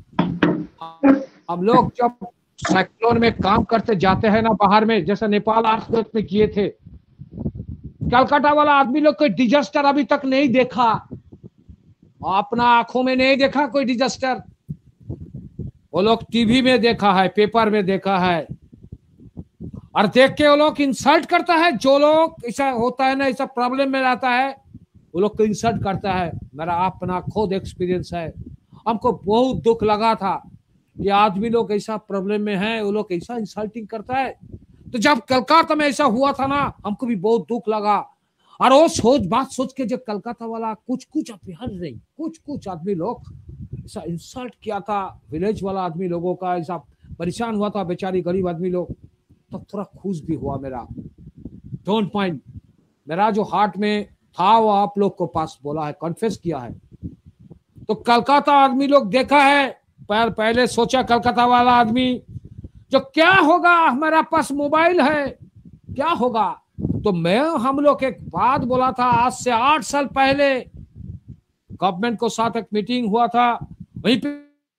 हम लोग जब साइक्लोन में काम करते जाते हैं ना बाहर में, जैसे नेपाल आर्थ में किए थे, कलकत्ता वाला आदमी लोग कोई डिजास्टर अभी तक नहीं देखा, अपना आंखों में नहीं देखा कोई डिजास्टर. वो लोग टीवी में देखा है, पेपर में देखा है, और देख के वो लोग इंसल्ट करता है. जो लोग ऐसा होता है ना, ऐसा प्रॉब्लम में रहता है, वो लोग को इंसल्ट करता है. मेरा अपना खुद एक्सपीरियंस है. हमको बहुत दुख लगा था कि आदमी लोग ऐसा प्रॉब्लम में है, वो लोग ऐसा इंसल्टिंग करता है. तो जब कलकत्ता में ऐसा हुआ था ना, हमको भी बहुत दुख लगा. और वो सोच बात सोच के जब कलकत्ता वाला कुछ कुछ हर नहीं कुछ कुछ आदमी लोग ऐसा इंसल्ट किया था, विलेज वाला आदमी लोगों का ऐसा परेशान हुआ था, बेचारी गरीब आदमी लोग, तो थोड़ा खुश भी हुआ मेरा. डोंट माइंड, मेरा जो हार्ट में था वो आप लोग को पास बोला है, कन्फेस किया है. तो कलकत्ता आदमी लोग देखा है, पर पहले सोचा कलकत्ता वाला आदमी जो क्या होगा, हमारा पास मोबाइल है, क्या होगा. तो मैं हम लोग एक बात बोला था, आज से आठ साल पहले गवर्नमेंट को साथ एक मीटिंग हुआ था, वहीं पे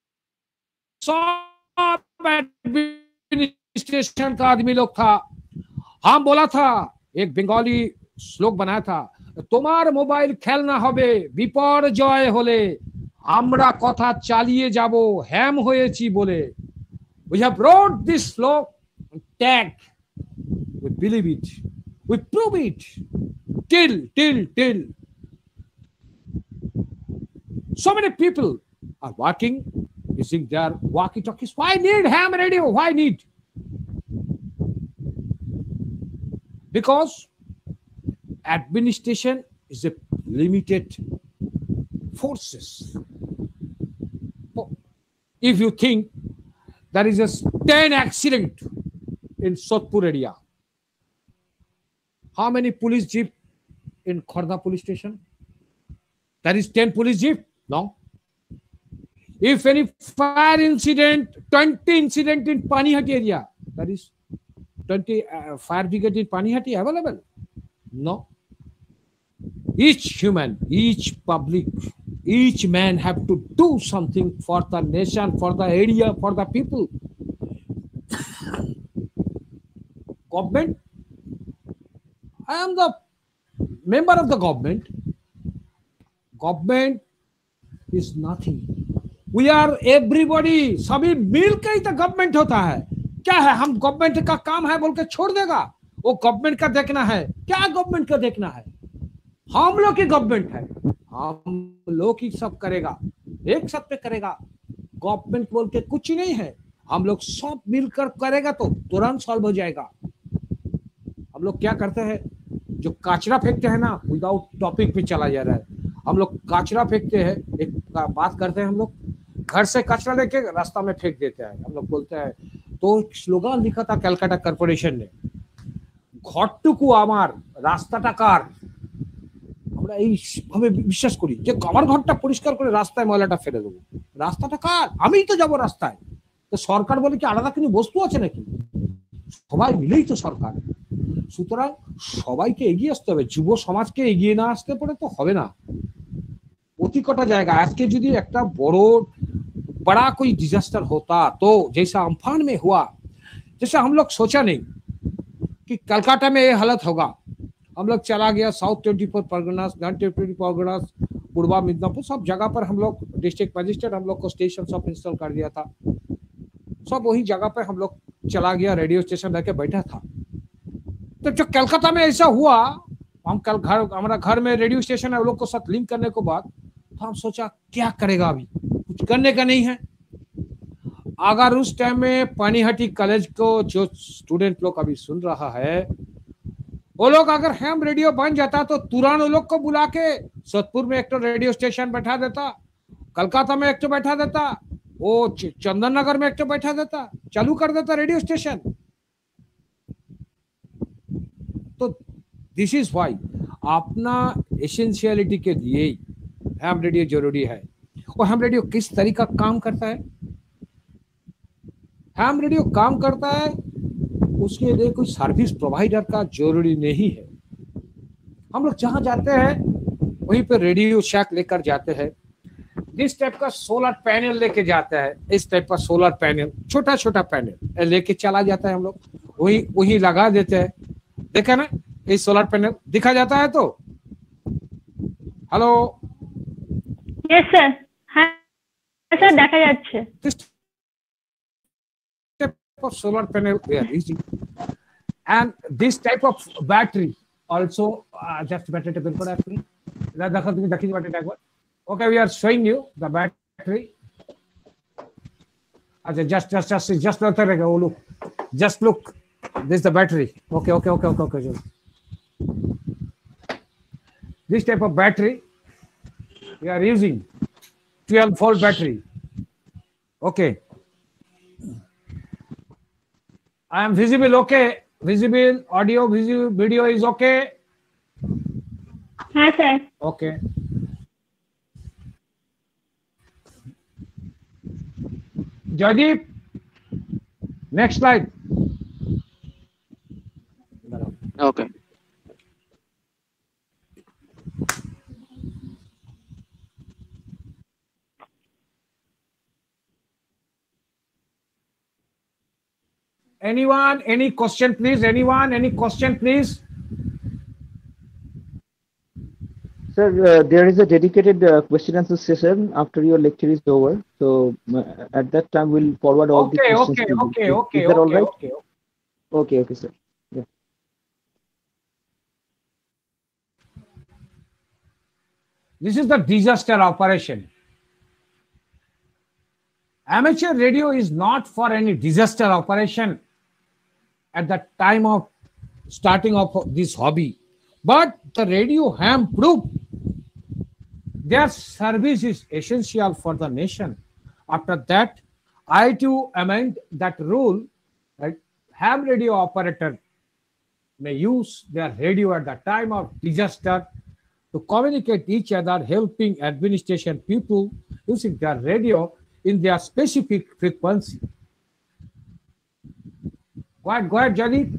स्टेशन का आदमी लोग था. हम बोला था, एक बंगाली श्लोक बनाया था, তোমার মোবাইল খেলনা হবে বিপর্যয় হলে আমরা কথা চালিয়ে যাব হ্যাম হয়েছি বলে. We have wrote this sloke, tag, we believe it, we prove it, till till till so many people are working using their walkie talkies. Why need ham radio? Why need? Because administration is a limited forces. If you think there is a ten accident in Sotpur area, how many police jeep in Khorda police station? There is ten police jeep? No. If any fire incident, twenty incident in Panihati area, there is twenty uh, fire brigade in Panihati available? No. Each human, each public, each man have to do something for the nation, for the area, for the people. Government, I am the member of the government. Government is nothing. We are everybody. सभी मिल के ही तो government होता है. क्या है, हम government का काम है बोल के छोड़ देगा? वो गवर्नमेंट का देखना है. क्या गवर्नमेंट का देखना है? हम लोग की गवर्नमेंट है, हम लोग ही सब करेगा, एक साथ पे करेगा. गवर्नमेंट बोल के कुछ ही नहीं है। हम लोग सब मिलकर करेगा तो तुरंत सॉल्व हो जाएगा। हम लोग क्या करते हैं, जो कचरा फेंकते हैं ना, विदाउट टॉपिक पे चला जा रहा है। हम लोग कचरा फेंकते हैं, एक बात करते हैं, हम लोग घर से कचरा लेके रास्ता में फेंक देते हैं। हम लोग बोलते हैं, तो स्लोगान लिखा था कलकत्ता कॉर्पोरेशन ने, ঘরটুকু আমার রাস্তাটা কার। আমরা এইভাবে বিশ্বাস করি যে আমার ঘরটা পরিষ্কার করে রাস্তায় ময়লাটা ফেলে দেবো, রাস্তাটা কার, আমিই তো যাবো রাস্তায়। তো সরকার বলে কি আলাদা কোনো বস্তু আছে নাকি? সবাই মিলেই তো সরকার। সুতরাং সবাইকে এগিয়ে আসতে হবে, যুব সমাজকে এগিয়ে না আসতে পারে তো হবে না। প্রতি কটা জায়গা আজকে যদি একটা বড় बड़ा कोई डिजास्टर होता तो जैसा अम्फान में हुआ, जैसा हम लोग सोचा नहीं कि कलकत्ता में ये हालत होगा। हम लोग चला गया south twenty four Parganas, north twenty Parganas, Purba Midnapore, सब जगह पर हम लोग डिस्ट्रिक्ट मजिस्ट्रेट हम लोग को स्टेशन सब इंस्टॉल कर दिया था। सब वही जगह पर हम लोग चला गया, रेडियो स्टेशन लेके बैठा था। तो जो कलकत्ता में ऐसा हुआ, हम कल घर हमारा घर में रेडियो स्टेशन है, वो लोग को साथ लिंक करने के बाद तो हम सोचा क्या करेगा, अभी कुछ करने का नहीं है। अगर उस टाइम में पानीहाटी कॉलेज को जो स्टूडेंट लोग अभी सुन रहा है, वो लोग अगर हैम रेडियो बन जाता तो तुरंत वो लोग को बुला के सोदपुर में एक तो रेडियो स्टेशन बैठा देता, कलकत्ता में एक तो बैठा देता, वो चंदन नगर में एक तो बैठा देता, चालू कर देता रेडियो स्टेशन। तो दिस इज वाई अपना एसेंशियलिटी के लिए हैम रेडियो जरूरी है। और हैम रेडियो किस तरीका काम करता है? हैम रेडियो काम करता है, उसके लिए कोई सर्विस प्रोवाइडर का जरूरी नहीं है। हम लोग जहां जाते हैं वहीं पे रेडियो शैक लेकर जाते हैं, जिस टाइप का सोलर पैनल लेके जाता है, इस टाइप का सोलर पैनल, छोटा छोटा पैनल लेके चला जाता है। हम लोग वही वही लगा देते हैं। देखा ना, ये सोलर पैनल दिखा जाता है। तो हेलो, यस सर, हाँ सर, देखा যাচ্ছে। of solar panel we are using, and this type of battery also uh, just battery টা বের করে আপনি এটা দেখো, তুমি দেখিয়ে ব্যাটারিটা একবার। Okay, we are showing you the battery. আচ্ছা, just just just just look at it. Oh, look, just look, this is the battery. Okay, okay, okay, okay, okay. This type of battery we are using, twelve volt battery. Okay, I am visible, okay? Visible, audio, visible, video is okay? हाँ sir. Okay. Jaideep, next slide. Okay. Anyone, any question please? Anyone, any question please? Sir, uh, there is a dedicated uh, question answer session after your lecture is over. So uh, at that time we'll forward all okay, the questions. Okay, to okay, you. okay, is that okay, all right? okay, okay. Okay, okay, sir. Yeah. This is the disaster operation. Amateur radio is not for any disaster operation at the time of starting of this hobby, but the radio ham proved their service is essential for the nation. After that, I too amend that rule that ham radio operator may use their radio at the time of disaster to communicate each other, helping administration people using their radio in their specific frequency. Go ahead, go ahead, Jaideep.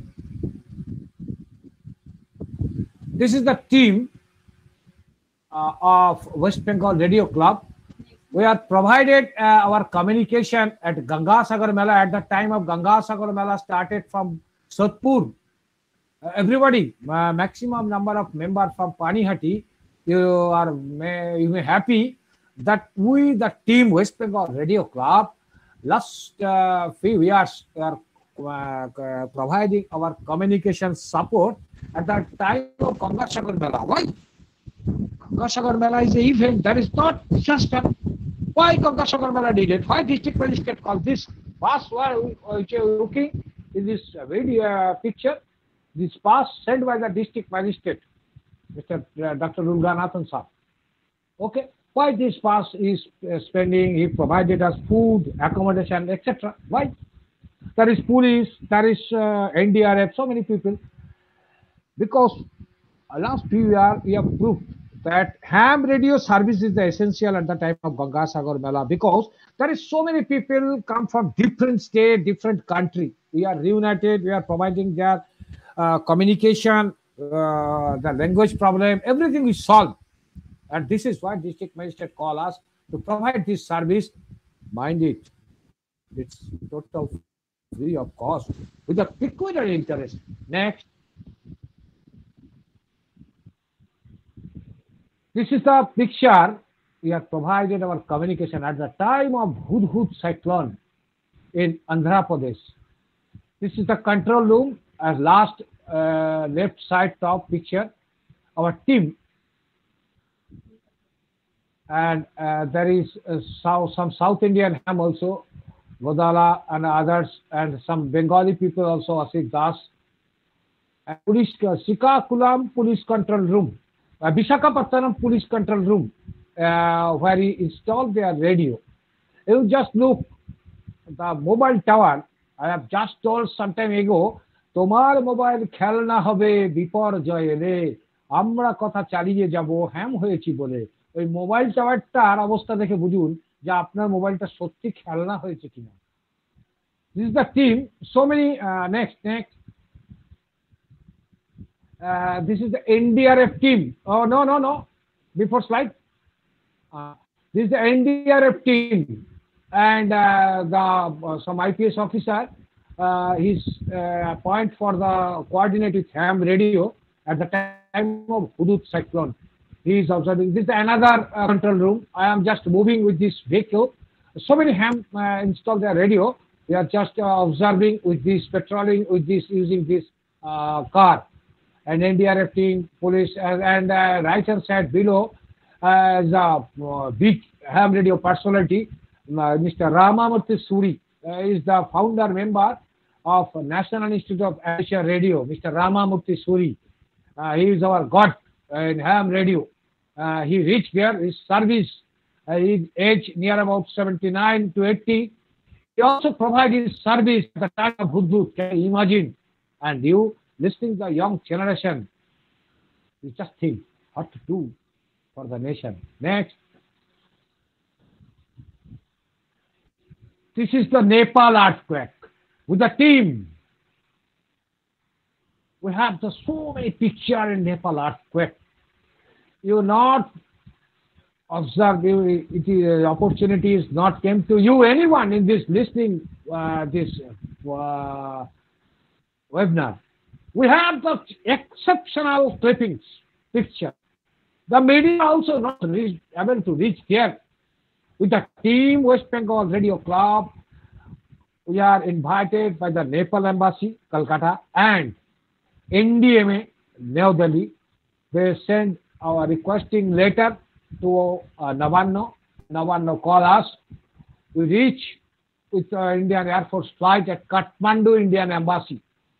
This is the team uh, of West Bengal Radio Club. We are provided uh, our communication at Gangasagar Mela. At the time of Gangasagar Mela started from Sodhpur. Uh, everybody, uh, maximum number of members from Panihati, you are may, you may happy that we, the team West Bengal Radio Club, last uh, few years are uh, providing our communication support at the time of Gangasagar Mela. Why? Gangasagar Mela is an event that is not disaster. Why Gangasagar Mela did it? Why district magistrate called this pass? Why which you are looking in this video uh, picture? This pass sent by the district magistrate, Mister Uh, Doctor Rulganathan Sir. Okay, why this pass is uh, spending? He provided us food, accommodation, et cetera. Why? There is police, there is uh, N D R F, so many people. Because uh, last few years we have proved that ham radio service is the essential at the time of Gangasagar Mela, because there is so many people come from different state, different country. We are reunited, we are providing their uh, communication, uh, the language problem, everything is solved. And this is why district magistrate call us to provide this service. Mind it, it's total free of cost with a pecuniary interest. Next. This is the picture we have provided our communication at the time of Hudhud cyclone in Andhra Pradesh. This is the control room as last uh, left side top picture. Our team, and uh, there is uh, south, some South Indian ham also, Godala and others, and some Bengali people also, Asik Das. And police, uh, Sikakulam police control room. Uh, Visakhapatnam police control room, uh, where he installed their radio. You just look, the mobile tower, I have just told some time ago, তোমার mobile খেলনা হবে বিপর্যয় এলে আমরা কথা চালিয়ে যাব হ্যাম হয়েছি বলে। ওই মোবাইল টাওয়ারটার অবস্থা দেখে বুঝুন যে আপনার মোবাইলটা সত্যি খেলনা হয়েছে কিনা। This is the team. So many uh, next next. Uh, this is the N D R F team. Oh, no, no, no. Before slide. Uh, this is the N D R F team. And uh, the uh, some I P S officer, uh, his uh, point for the coordinate with ham radio at the time of Hudhud cyclone. He is observing. This is another uh, control room. I am just moving with this vehicle. So many ham uh, installed their radio. We are just uh, observing with this, patrolling with this, using this uh, car. And N D R F team, police, and, and uh, right hand side below uh, is a uh, big ham radio personality, uh, Mister Ramamurthy Suri, uh, is the founder member of National Institute of Amateur Radio, Mister Ramamurthy Suri. Uh, he is our god in ham radio. Uh, he reached there, his service, uh, his age near about seventy-nine to eighty. He also provided service at the time of Hudhud. Can you imagine? And you, listening to the young generation, you just think what to do for the nation. Next. This is the Nepal earthquake with the team. We have the so many pictures in Nepal earthquake. You not observe, you, it is, opportunity is not came to you, anyone in this listening uh, this uh, webinar. We have the exceptional clippings, picture. The media also not reach, able to reach here. With the team West Bengal Radio Club, we are invited by the Nepal Embassy, Calcutta, and N D M A, New Delhi. They send our requesting letter to uh, Navanno. Navanno call us. We reach with uh, Indian Air Force flight at Kathmandu Indian Embassy.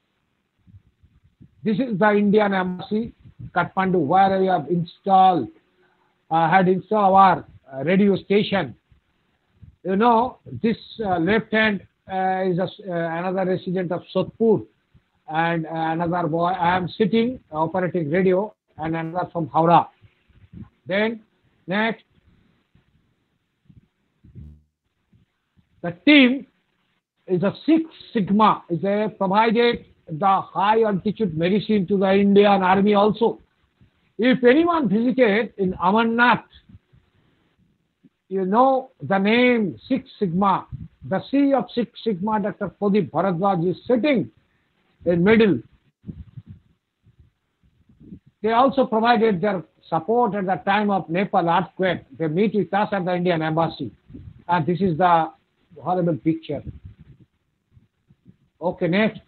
This is the Indian Embassy, Kathmandu, where we have installed, uh, had installed our uh, radio station. You know, this uh, left hand uh, is a, uh, another resident of Sodhpur, and uh, another boy. I am sitting, operating radio, and another from Howrah. Then, next, the team is a Six Sigma, is a provided the high altitude medicine to the Indian Army also. If anyone visited in Amarnath, you know the name Six Sigma, the C of Six Sigma, Doctor Pradeep Bharadwaj is sitting in middle. They also provided their support at the time of Nepal earthquake. They meet with us at the Indian Embassy. And this is the horrible picture. Okay, next.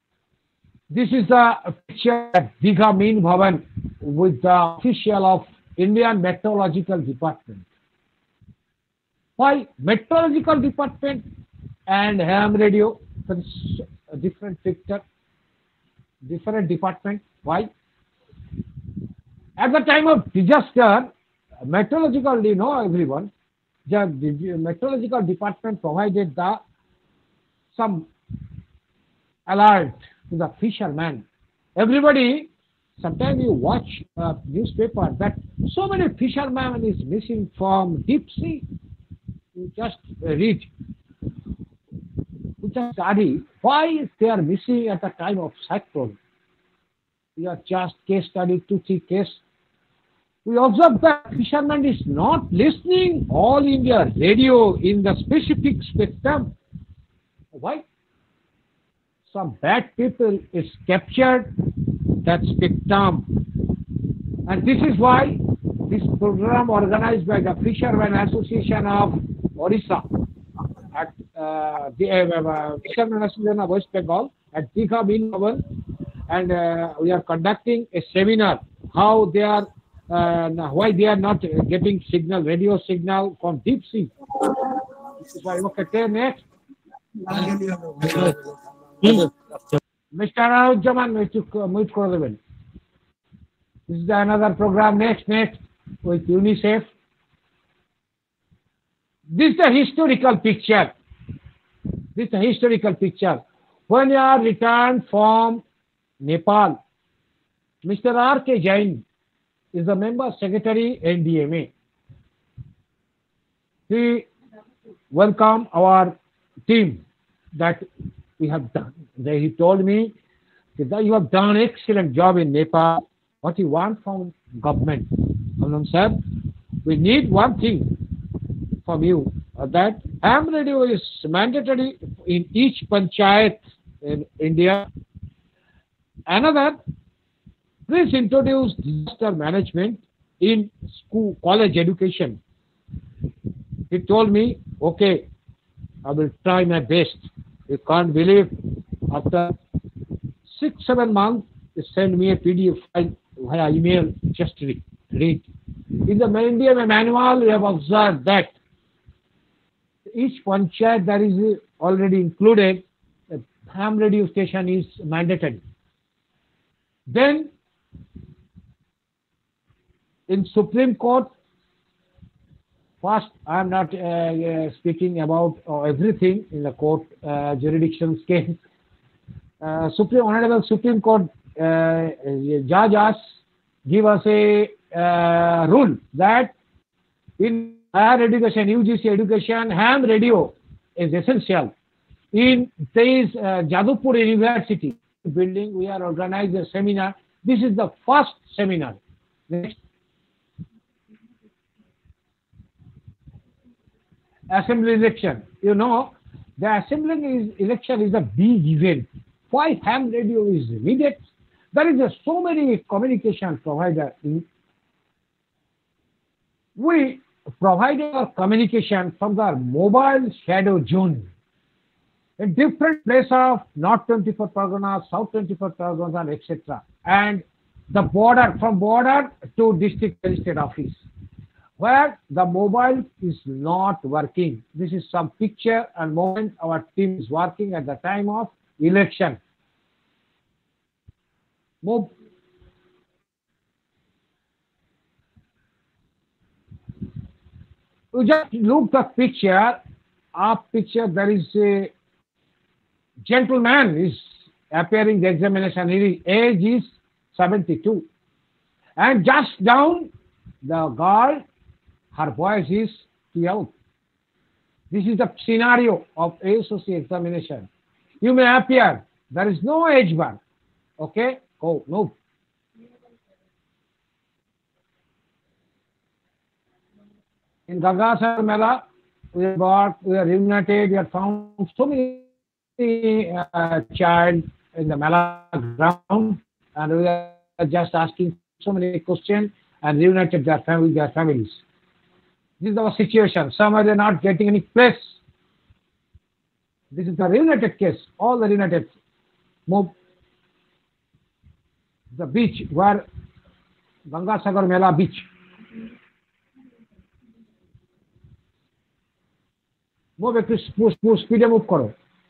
This is the picture at Digha Main Bhavan with the official of Indian Meteorological Department. Why Meteorological Department and ham radio? A different sector, different department. Why? At the time of disaster, meteorological, you know, everyone, the meteorological department provided the some alert to the fishermen. Everybody, sometimes you watch a newspaper that so many fishermen is missing from deep sea. You just read, you just study why they are missing at the time of cyclone. We are just case study, two, three case. We observe that fisherman is not listening all India radio in the specific spectrum. Why? Some bad people is captured that spectrum. And this is why this program organized by the Fishermen Association of Orissa at uh, the uh, Fishermen Association of West Bengal at Digha Binbhavan, and uh, we are conducting a seminar how they are uh, why they are not getting signal, radio signal from deep sea. This is why okay, next. Mister Anujaman, mute kore deben. This is another program. Next, next with UNICEF. This is a historical picture. This is a historical picture. When you are returned from Nepal, Mister R K Jain is the member secretary N D M A. He welcomed our team that we have done. He told me that you have done an excellent job in Nepal. What you want from government? Anand sir, we need one thing from you, uh, that ham radio is mandatory in each panchayat in India. Another, please introduce disaster management in school, college education. He told me, okay, I will try my best. You can't believe, after six, seven months, they send me a P D F file via email, just read. read. In the India manual, we have observed that each panchayat that is already included, the ham radio station is mandatory. Then, in Supreme Court, first, I am not uh, uh, speaking about uh, everything in the court uh, jurisdictions case. Uh, Supreme Honorable Supreme Court uh, judges give us a uh, rule that in higher education, U G C education, ham radio is essential. In this uh, Jadavpur University building, we are organizing a seminar. This is the first seminar. Next. Assembly election. You know, the assembly is, election is a big event. Why ham radio is needed? There is a, so many communication provider. We provide our communication from the mobile shadow zone. In different place of North twenty-four Parganas, South twenty-four Parganas, et cetera. And the border, from border to district registered office, where the mobile is not working. This is some picture and moment our team is working at the time of election. Mob you just look the picture, up picture, there is a gentleman is appearing the examination. His age is seventy-two. And just down, the girl, her voice is out. This is the scenario of A S O C examination. You may appear, there is no age bar. Okay, go, move. In Gangasagar Mela, we have got, we are reunited, we have found so many uh, child in the Mela ground, and we are just asking so many questions and reunited their family, their families. This is our situation. Some are not getting any place. This is the reunited case. All the reunited move. The beach where Gangasagar Mela beach. Move একটু স্পিডে move করো।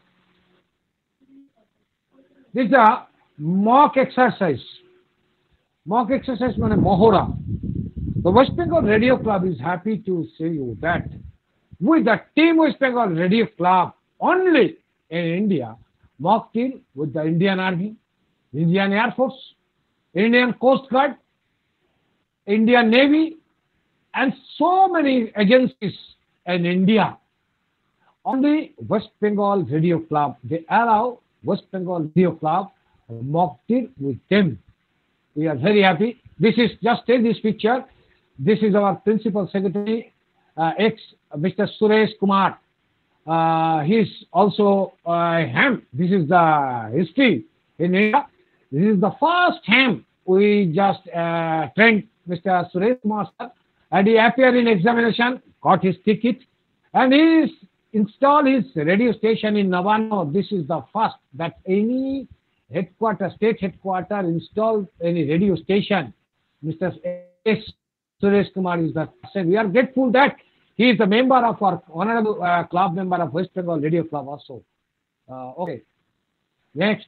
This is a mock exercise. Mock exercise মানে মহড়া। The West Bengal Radio Club is happy to say you that with the team West Bengal Radio Club only in India, mock drill with the Indian Army, Indian Air Force, Indian Coast Guard, Indian Navy, and so many agencies in India. Only West Bengal Radio Club, they allow West Bengal Radio Club mock drill with them. We are very happy. This is, just take this picture. This is our Principal Secretary, uh, ex Mister Suresh Kumar. Uh, he's also uh, ham. This is the history in India. This is the first ham we just uh, trained Mister Suresh Kumar, sir, and he appeared in examination, got his ticket, and he installed his radio station in Navano. This is the first that any headquarter, state headquarter installed any radio station. Mister S. Suresh Kumar is the person. We are grateful that he is a member of our honorable uh, club member of West Bengal Radio Club also. Uh, okay. Next.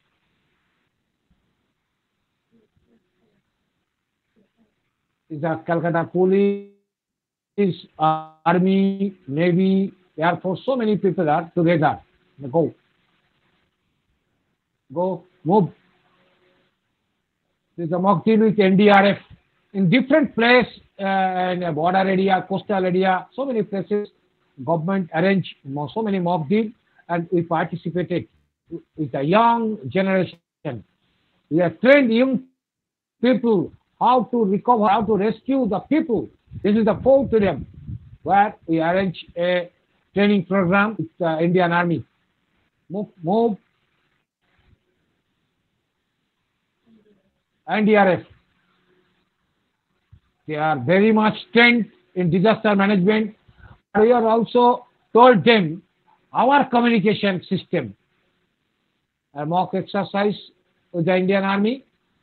Is the Calcutta Police, uh, Army, Navy, Air Force. So many people are together. Go. Go. Move. This is a mock drill with N D R F in different place, uh, in a border area, coastal area, so many places. Government arranged so many mock drill, and we participated with a young generation. We have trained young people how to recover, how to rescue the people. This is the fourth them where we arrange a training program with the Indian Army. Move, move. N D R F. They are very much trained in disaster management. We are also told them our communication system. A mock exercise with the Indian Army.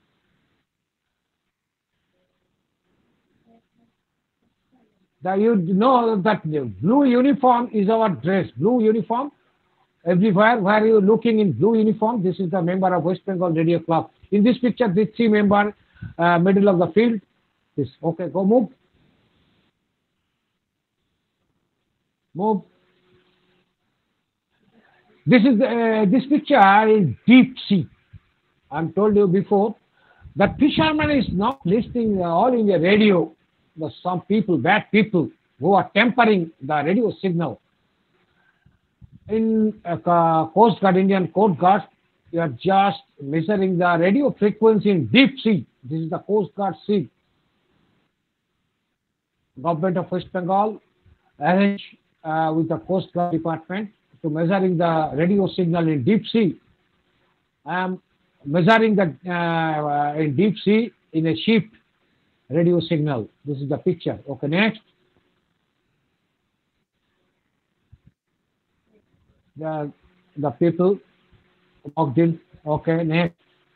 That you know that the blue uniform is our dress. Blue uniform. Everywhere where you are looking in blue uniform, this is the member of West Bengal Radio Club. In this picture, this three member, uh, middle of the field. This, okay, go move. Move. This is uh, this picture is deep sea. I'm told you before that fisherman is not listening uh, all in the radio. But some people, bad people, who are tempering the radio signal. In uh, Coast Guard, Indian Coast Guard, you are just measuring the radio frequency in deep sea. This is the Coast Guard sea. Government of West Bengal arranged uh, with the Coast Guard Department to measuring the radio signal in deep sea. I am measuring the uh, in deep sea in a ship radio signal. This is the picture. Okay, next. The the people mock drill. Okay, next.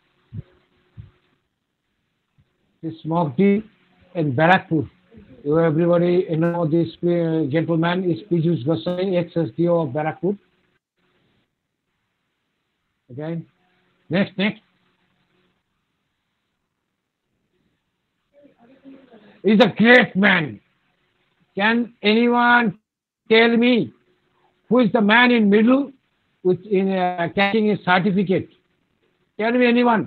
This mock drill in Barakpur. You everybody you know this uh, gentleman is Piyush Gosai, ex-S D O of Barakpur. Again. Next, next. He's a great man. Can anyone tell me who is the man in middle with in uh, catching his certificate? Tell me anyone.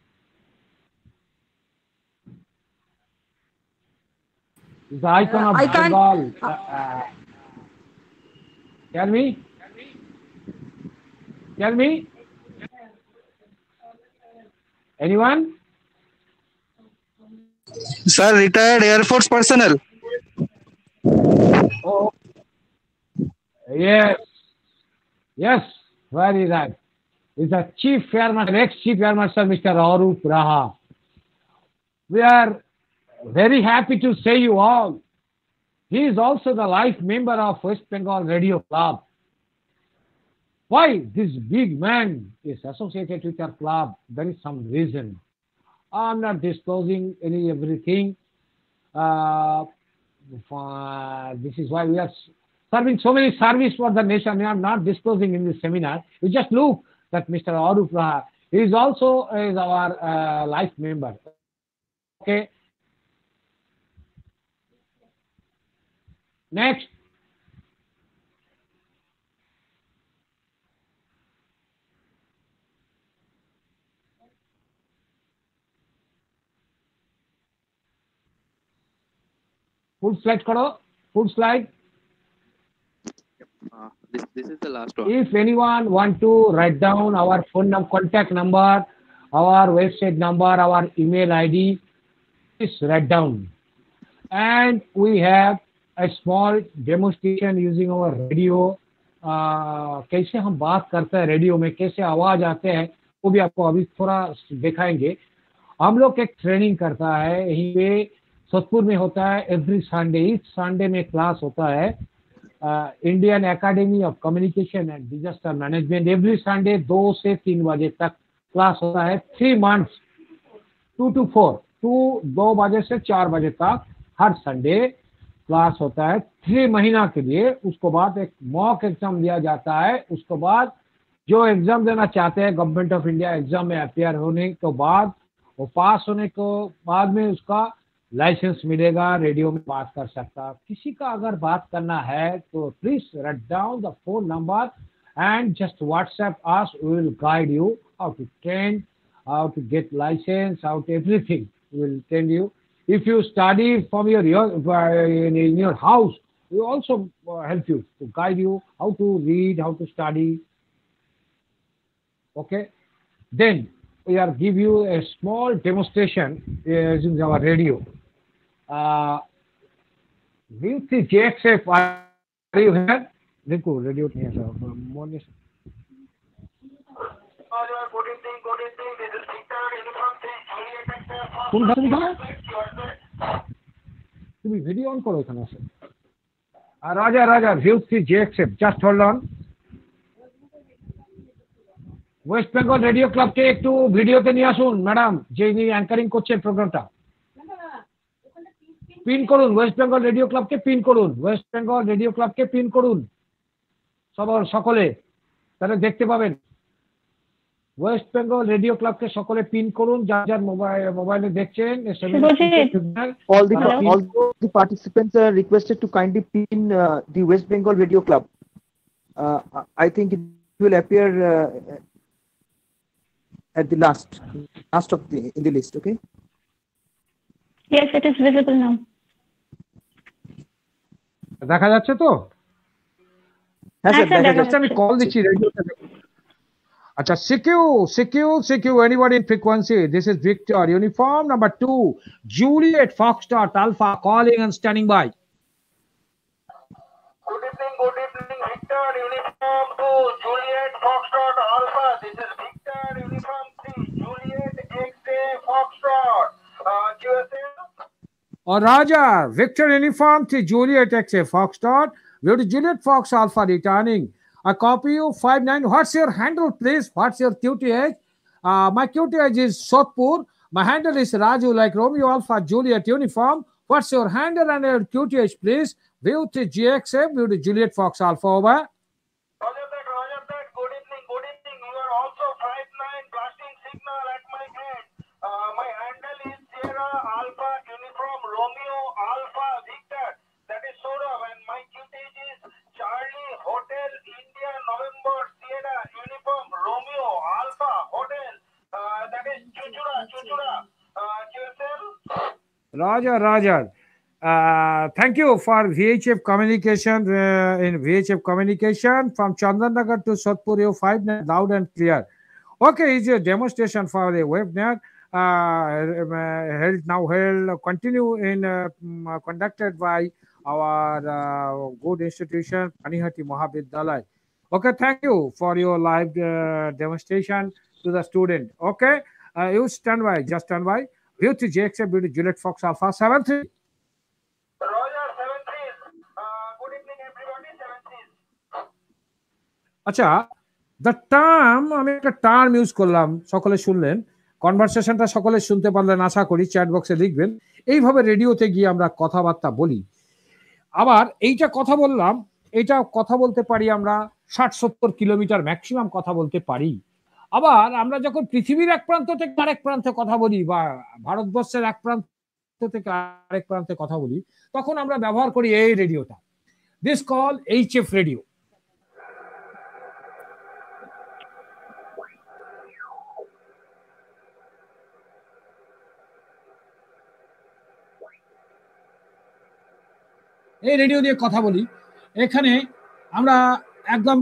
He's the icon Uh, of I can't- Bengal. Uh, uh, tell me. Tell me. Anyone? Sir, retired Air Force personnel. Oh, yes, yes, very right. Is the Chief Air Marshal, ex-Chief Air Marshal, Mister Arup Raha. We are very happy to say you all. He is also the life member of West Bengal Radio Club. Why this big man is associated with our club? There is some reason. I'm not disclosing any everything. Uh, uh, this is why we are serving so many service for the nation. We are not disclosing in this seminar. You just look that Mister Arup Raha is also is our uh, life member. Okay. Next. Full slide karo. Full slide. Uh, this this is the last one. If anyone want to write down our phone number, contact number, our website number, our email I D, please write down. And we have a small demonstration using our radio. uh, कैसे हम बात करते हैं radio में, कैसे आवाज आते हैं, वो भी आपको अभी थोड़ा दिखाएंगे. हम लोग एक ट्रेनिंग करता है यहीं पे सोदपुर में होता है. एवरी संडे, इस संडे में क्लास होता है Indian academy of communication and disaster management. Every Sunday दो से तीन बजे तक क्लास होता है. Three months, two to four two दो बजे से चार बजे तक हर संडे क्लास होता है. थ्री महीना के लिए. उसको बाद एक मॉक एग्जाम दिया जाता है. उसके बाद जो एग्जाम देना चाहते हैं गवर्नमेंट ऑफ इंडिया एग्जाम में अपियर होने के बाद, वो पास होने के बाद में उसका लाइसेंस मिलेगा, रेडियो में बात कर सकता. किसी का अगर बात करना है तो please write down the phone number and just WhatsApp us. We will guide you how to train, how to get licence, how to everything we will tell you. If you study from your, your in, in your house, we also uh, help you to guide you how to read, how to study. Okay. Then we are give you a small demonstration uh, using our radio. Uh, with the J X F, are you here? देखो radio नहीं है sir. Morning. কোন ঘরে দিবা? তুমি video on করো এখানে আছে. আর রাজা রাজা view three J X F, just hold on. West Bengal radio ক্লাবকে একটু ভিডিওতে নিয়ে আসুন ম্যাডাম, যিনি অ্যাঙ্কারিং করছেন প্রোগ্রামটা. পিন করুন, ওয়েস্ট বেঙ্গল রেডিও ক্লাবকে পিন করুন, ওয়েস্ট বেঙ্গল রেডিও ক্লাবকে পিন করুন সবার সকলে, তাহলে দেখতে পাবেন. ওয়েস্ট বেঙ্গল রেডিও ক্লাবকে সকলে পিন করুন যার যার মোবাইল মোবাইলে দেখছেন. all the all the participants are requested to kindly pin uh, the West Bengal Radio Club. uh, I think it will appear uh, at the last last of the in the list. Okay. Yes, it is visible now. দেখা যাচ্ছে তো? হ্যাঁ sir দেখা যাচ্ছে. আমি call দিচ্ছি রেডিওতে. Acha, C Q, C Q, C Q, anybody in frequency? This is Victor, uniform number two, Juliet Foxtrot Alpha, calling and standing by. Good evening, good evening, Victor, uniform two, Juliet Foxtrot Alpha. This is Victor, uniform three, Juliet X-A Foxtrot. Uh, Q S A? Or Raja, Victor, uniform three, Juliet X-A Foxtrot. We're to Juliet Fox Alpha returning. I copy you five nine. What's your handle, please? What's your Q T H? Uh, my Q T H is Sodhpur. My handle is Raju, like Romeo Alpha Juliet uniform. What's your handle and your Q T H, please? View to G X M, view to Juliet Fox Alpha, over. Roger that, Roger that. Good evening, good evening. You are also five nine blasting signal at my head. Uh, my handle is Sierra Alpha uniform Romeo Alpha Victor. That is Saurabh, and my Q T H is Charlie Hotel India November Sierra uniform Romeo Alpha Hotel. Uh, that is Chuchura Chuchura. Uh, Q S L. Roger, Roger. Uh, thank you for V H F communication. Uh, in V H F communication from Chandranagar to Sodhpur, you five loud and clear. Okay, it's a demonstration for the webinar. Uh, held now held continue in uh, conducted by our uh, good institution Panihati Mahavidyalaya. Okay, thank you for your live uh, demonstration to the student. Okay, uh, you stand by, just stand by. View to J X M, view to Juliet Fox Alpha seven three. Roger seven three. Uh, good evening everybody. seven three. আচ্ছা, the term আমি একটা term use করলাম, সকলে শুনলেন, কনভারসেশনটা সকলে শুনতে পারলেন আশা করি, চ্যাট বক্সে লিখবেন। এইভাবে রেডিওতে গিয়ে আমরা কথাবার্তা বলি। আবার এইটা কথা বললাম, এটা কথা বলতে পারি আমরা ষাট সত্তর কিলোমিটার ম্যাক্সিমাম কথা বলতে পারি। আবার আমরা যখন পৃথিবীর এক প্রান্ত থেকে আরেক প্রান্তে কথা বলি বা ভারতবর্ষের এক প্রান্ত থেকে আরেক প্রান্তে কথা বলি, তখন আমরা ব্যবহার করি এই রেডিওটা, this call H F radio. এই রেডিও দিয়ে কথা বলি। এখানে আমরা একদম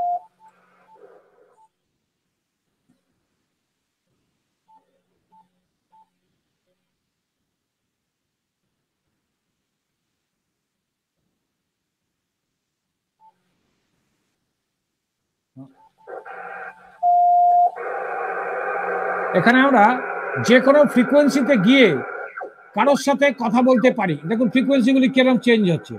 এখানে আমরা যে কোনো ফ্রিকোয়েন্সিতে গিয়ে কারোর সাথে কথা বলতে পারি। দেখুন ফ্রিকোয়েন্সিগুলি কিরকম চেঞ্জ হচ্ছে।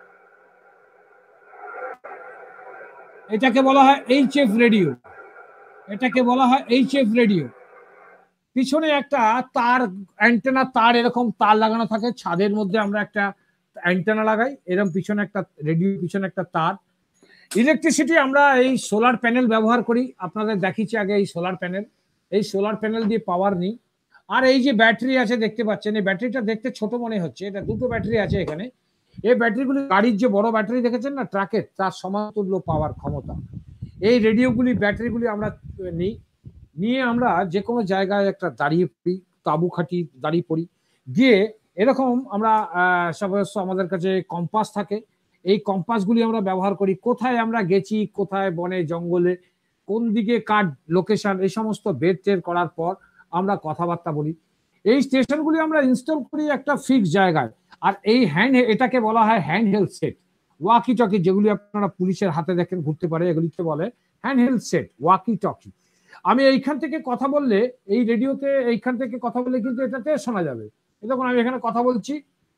এটাকে বলা হয় এইচ এফ রেডিও, এটাকে বলা হয় এইচ এফ রেডিও। পিছনে একটা তার অ্যান্টেনা, তার এরকম তার লাগানো থাকে ছাদের মধ্যে, আমরা একটা অ্যান্টেনা লাগাই এরকম, পিছনে একটা রেডিও, পিছনে একটা তার। ইলেকট্রিসিটি আমরা এই সোলার প্যানেল ব্যবহার করি, আপনাদের দেখিয়েছি আগে এই সোলার প্যানেল। এই সোলার প্যানেল দিয়ে পাওয়ার নিই। আর এই যে ব্যাটারি আছে দেখতে পাচ্ছেন, এই ব্যাটারিটা দেখতে ছোট মনে হচ্ছে, এটা দুটো ব্যাটারি আছে এখানে। এই ব্যাটারিগুলি গাড়ির যে বড় ব্যাটারি দেখেছেন না ট্রাকের, তার সমতুল্য পাওয়ার ক্ষমতা। এই রেডিওগুলি ব্যাটারিগুলি আমরা নিই, নিয়ে আমরা যে কোনো জায়গায় একটা দাঁড়িয়ে পড়ি, তাঁবু খাটি দাঁড়িয়ে পড়ি, গিয়ে এরকম আমরা সর্বস্ব আমাদের কাছে কম্পাস থাকে। এই কম্পাসগুলি আমরা ব্যবহার করি, কোথায় আমরা গেছি, কোথায় বনে জঙ্গলে, কোন দিকে কার লোকেশন, এই সমস্ত বের টের করার পর আমরা কথাবার্তা বলি। এই স্টেশনগুলি আমরা ইনস্টল করি একটা ফিক্স জায়গায়। আর এই হ্যান্ড, এটাকে বলা হয় hand held set. Walkie talkie যেগুলি আপনারা পুলিশের হাতে দেখেন ঘুরতে পারে, এগুলিকে বলে hand held set, walkie talkie. আমি এইখান থেকে কথা বললে, এই রেডিওতে এইখান থেকে কথা বললে কিন্তু এটাতে শোনা যাবে। দেখুন আমি এখানে কথা বলছি,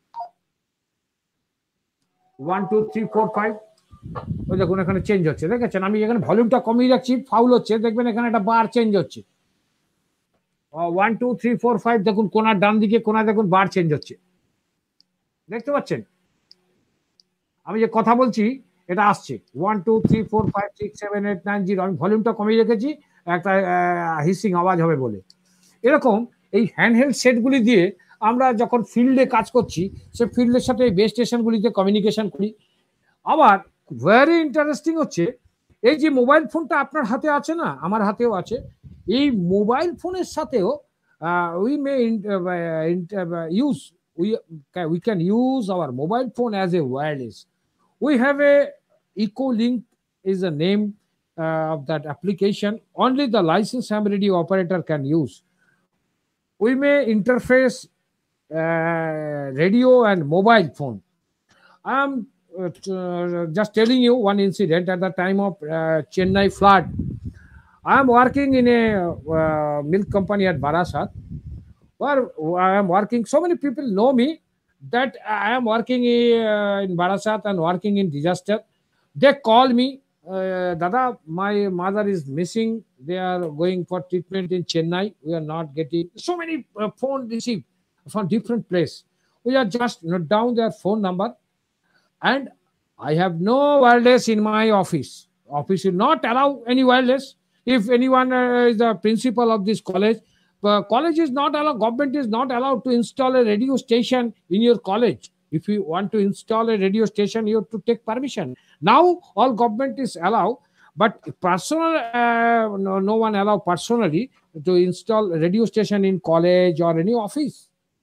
one two three four five, ওই দেখুন এখানে চেঞ্জ হচ্ছে, দেখেছেন? আমি এখানে ভলিউমটা কমিয়ে রাখছি, ফাউল হচ্ছে, দেখবেন এখানে একটা বার চেঞ্জ হচ্ছে। One two three four five, দেখুন কোনার ডান দিকে কোনায় দেখুন বার চেঞ্জ হচ্ছে, দেখতে পাচ্ছেন? আমি যে কথা বলছি এটা আসছে one two three four five six seven eight nine zero. আমি ভলিউমটা কমিয়ে রেখেছি, একটা হিসিং আওয়াজ হবে বলে। এরকম এই হ্যান্ডহেল্ড সেটগুলি দিয়ে আমরা যখন ফিল্ডে কাজ করছি, সে ফিল্ডের সাথে এই বেস স্টেশনগুলিতে কমিউনিকেশন করি। আবার ভেরি ইন্টারেস্টিং হচ্ছে, এই যে মোবাইল ফোনটা আপনার হাতে আছে না, আমার হাতেও আছে, এই মোবাইল ফোনের সাথেও we may use we we can use our mobile phone as a wireless. We have a EcoLink is the name uh, of that application. Only the licensed ham radio operator can use. We may interface uh, radio and mobile phone. I'm uh, just telling you one incident at the time of uh, Chennai flood. I'm working in a uh, milk company at Barasat, where I am working. So many people know me that I am working uh, in Barasat and working in disaster. They call me, uh, Dada, my mother is missing. They are going for treatment in Chennai. We are not getting so many uh, phone received from different place. We are just note down their phone number, and I have no wireless in my office. Office will not allow any wireless. If anyone uh, is the principal of this college, Uh, college is not allowed, government is not allowed to install a radio station in your college. If you want to install a radio station, you have to take permission. Now all government is allowed, but personal, uh, no, no one allow personally to install a radio station in college or any office.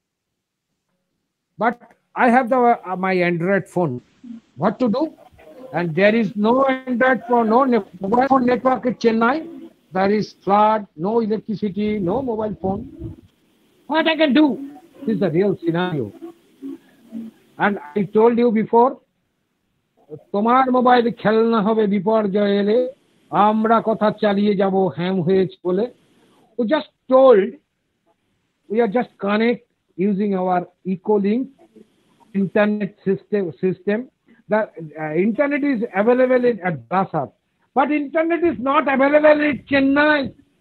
But I have the uh, my Android phone. What to do? And there is no Android phone, no mobile phone network in Chennai. There is flood, no electricity, no mobile phone. What I can do? This is the real scenario. And I told you before, তোমার মোবাইলে খেলনা হবে বিপর্যয় এলে, আমরা কথা চালিয়ে যাব হ্যাম হয়েছে বলে। We just told, we are just connect using our EcoLink internet system. system. The uh, internet is available in at Barasat. But internet is not available in Chennai.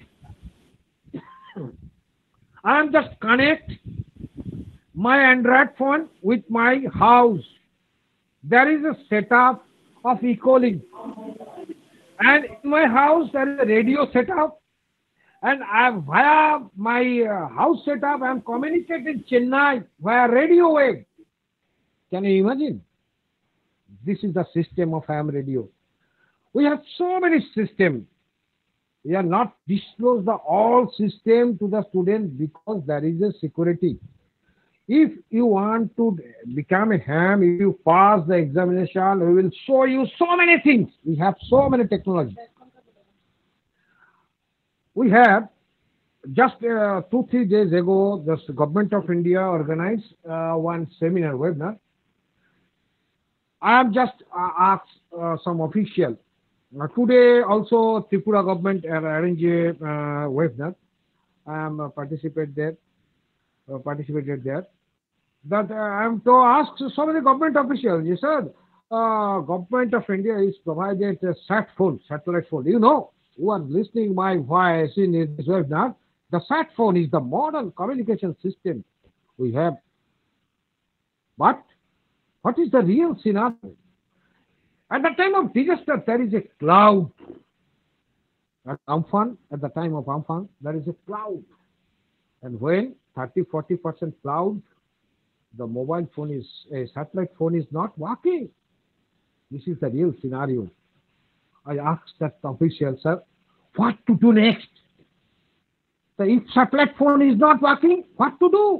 I am just connect my Android phone with my house. there is a setup of e-calling, and in my house there is a radio setup, and I via my uh, house setup I am communicating Chennai via radio wave. Can you imagine? This is the system of ham radio. We have so many systems. We are not disclose the all system to the student because there is a security. If you want to become a ham, if you pass the examination, we will show you so many things. We have so many technologies. We have just uh, two, three days ago, the government of India organized uh, one seminar webinar. I have just uh, asked uh, some official. Uh, today also Tripura government arranged a uh, webinar. I am uh, participate there, uh, participated there. That uh, I am to ask so many government officials. He said, uh, government of India is provided a sat phone, satellite phone. You know, who are listening my voice in this webinar, the sat phone is the modern communication system we have. But what is the real scenario? At the time of disaster, there is a cloud. At Amphan, at the time of Amphan, there is a cloud. And when thirty to forty percent cloud, the mobile phone is, a satellite phone is not working. This is the real scenario. I asked that official, sir, what to do next? So if satellite phone is not working, what to do?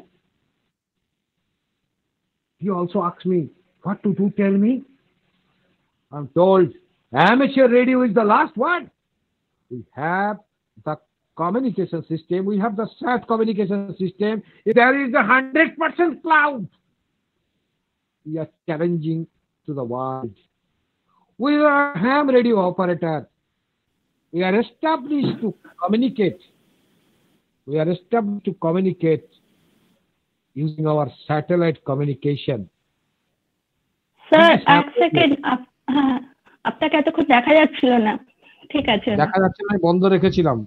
He also asked me, what to do, tell me. I'm told, amateur radio is the last one. We have the communication system. We have the sat communication system. If there is a hundred percent cloud, we are challenging to the world. We are a ham radio operator. We are established to communicate. We are established to communicate using our satellite communication. Sir, এক second আপনাকে এতক্ষণ দেখা যাচ্ছিল না। ঠিক আছে, দেখা যাচ্ছে না, বন্ধ রেখেছিলাম।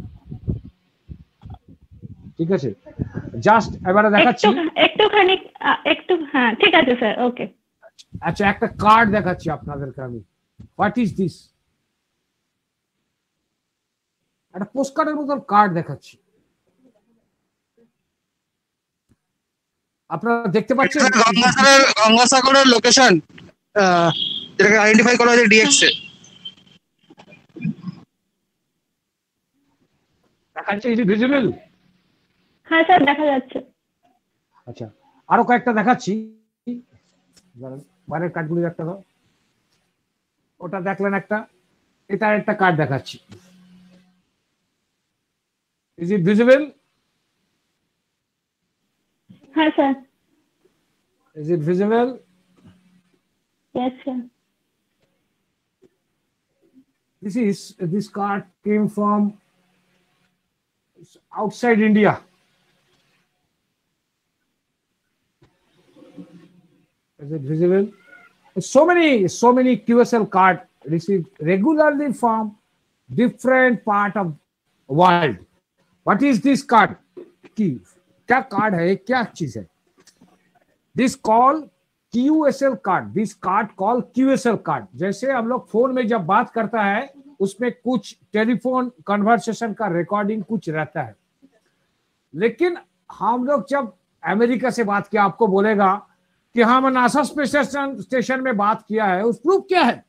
ঠিক আছে, জাস্ট এবারে দেখাচ্ছি একটুখানি একটু। হ্যাঁ ঠিক আছে স্যার, ওকে। আচ্ছা, একটা কার্ড দেখাচ্ছি আপনাদেরকে আমি। What is this? একটা পোস্টকার্ডের মতন কার্ড দেখাচ্ছি। আপনারা দেখতে পাচ্ছেন গঙ্গাসাগরের গঙ্গাসাগরের লোকেশন, যেটাকে আইডেন্টিফাই করা হয়েছে ডিএক্স এ। দেখাচ্ছে, ইজ ইট ভিজিবল? হ্যাঁ স্যার, দেখা যাচ্ছে। আচ্ছা, আরো কয়েকটা দেখাচ্ছি। বাইরের কার্ডগুলি একটা দাও। ওটা দেখলেন একটা, এটা একটা কার্ড দেখাচ্ছি। Is it visible? হ্যাঁ sir. Is it visible? Yes sir. This is this card came from outside India. Is it visible? So many so many Q S L card received regularly from different part of world. What is this card? Key. क्या card है, क्या चीज है? This call Q S L card, this card call Q S L card. जैसे हम लोग phone में जब बात करता है उसमें कुछ टेलीफोन कन्वर्सेशन का रिकॉर्डिंग कुछ रहता है, लेकिन हम लोग जब अमेरिका से बात किया, आपको बोलेगा कि हम नासा स्पेस स्टेशन स्टेशन में बात किया है, उस प्रूफ क्या है?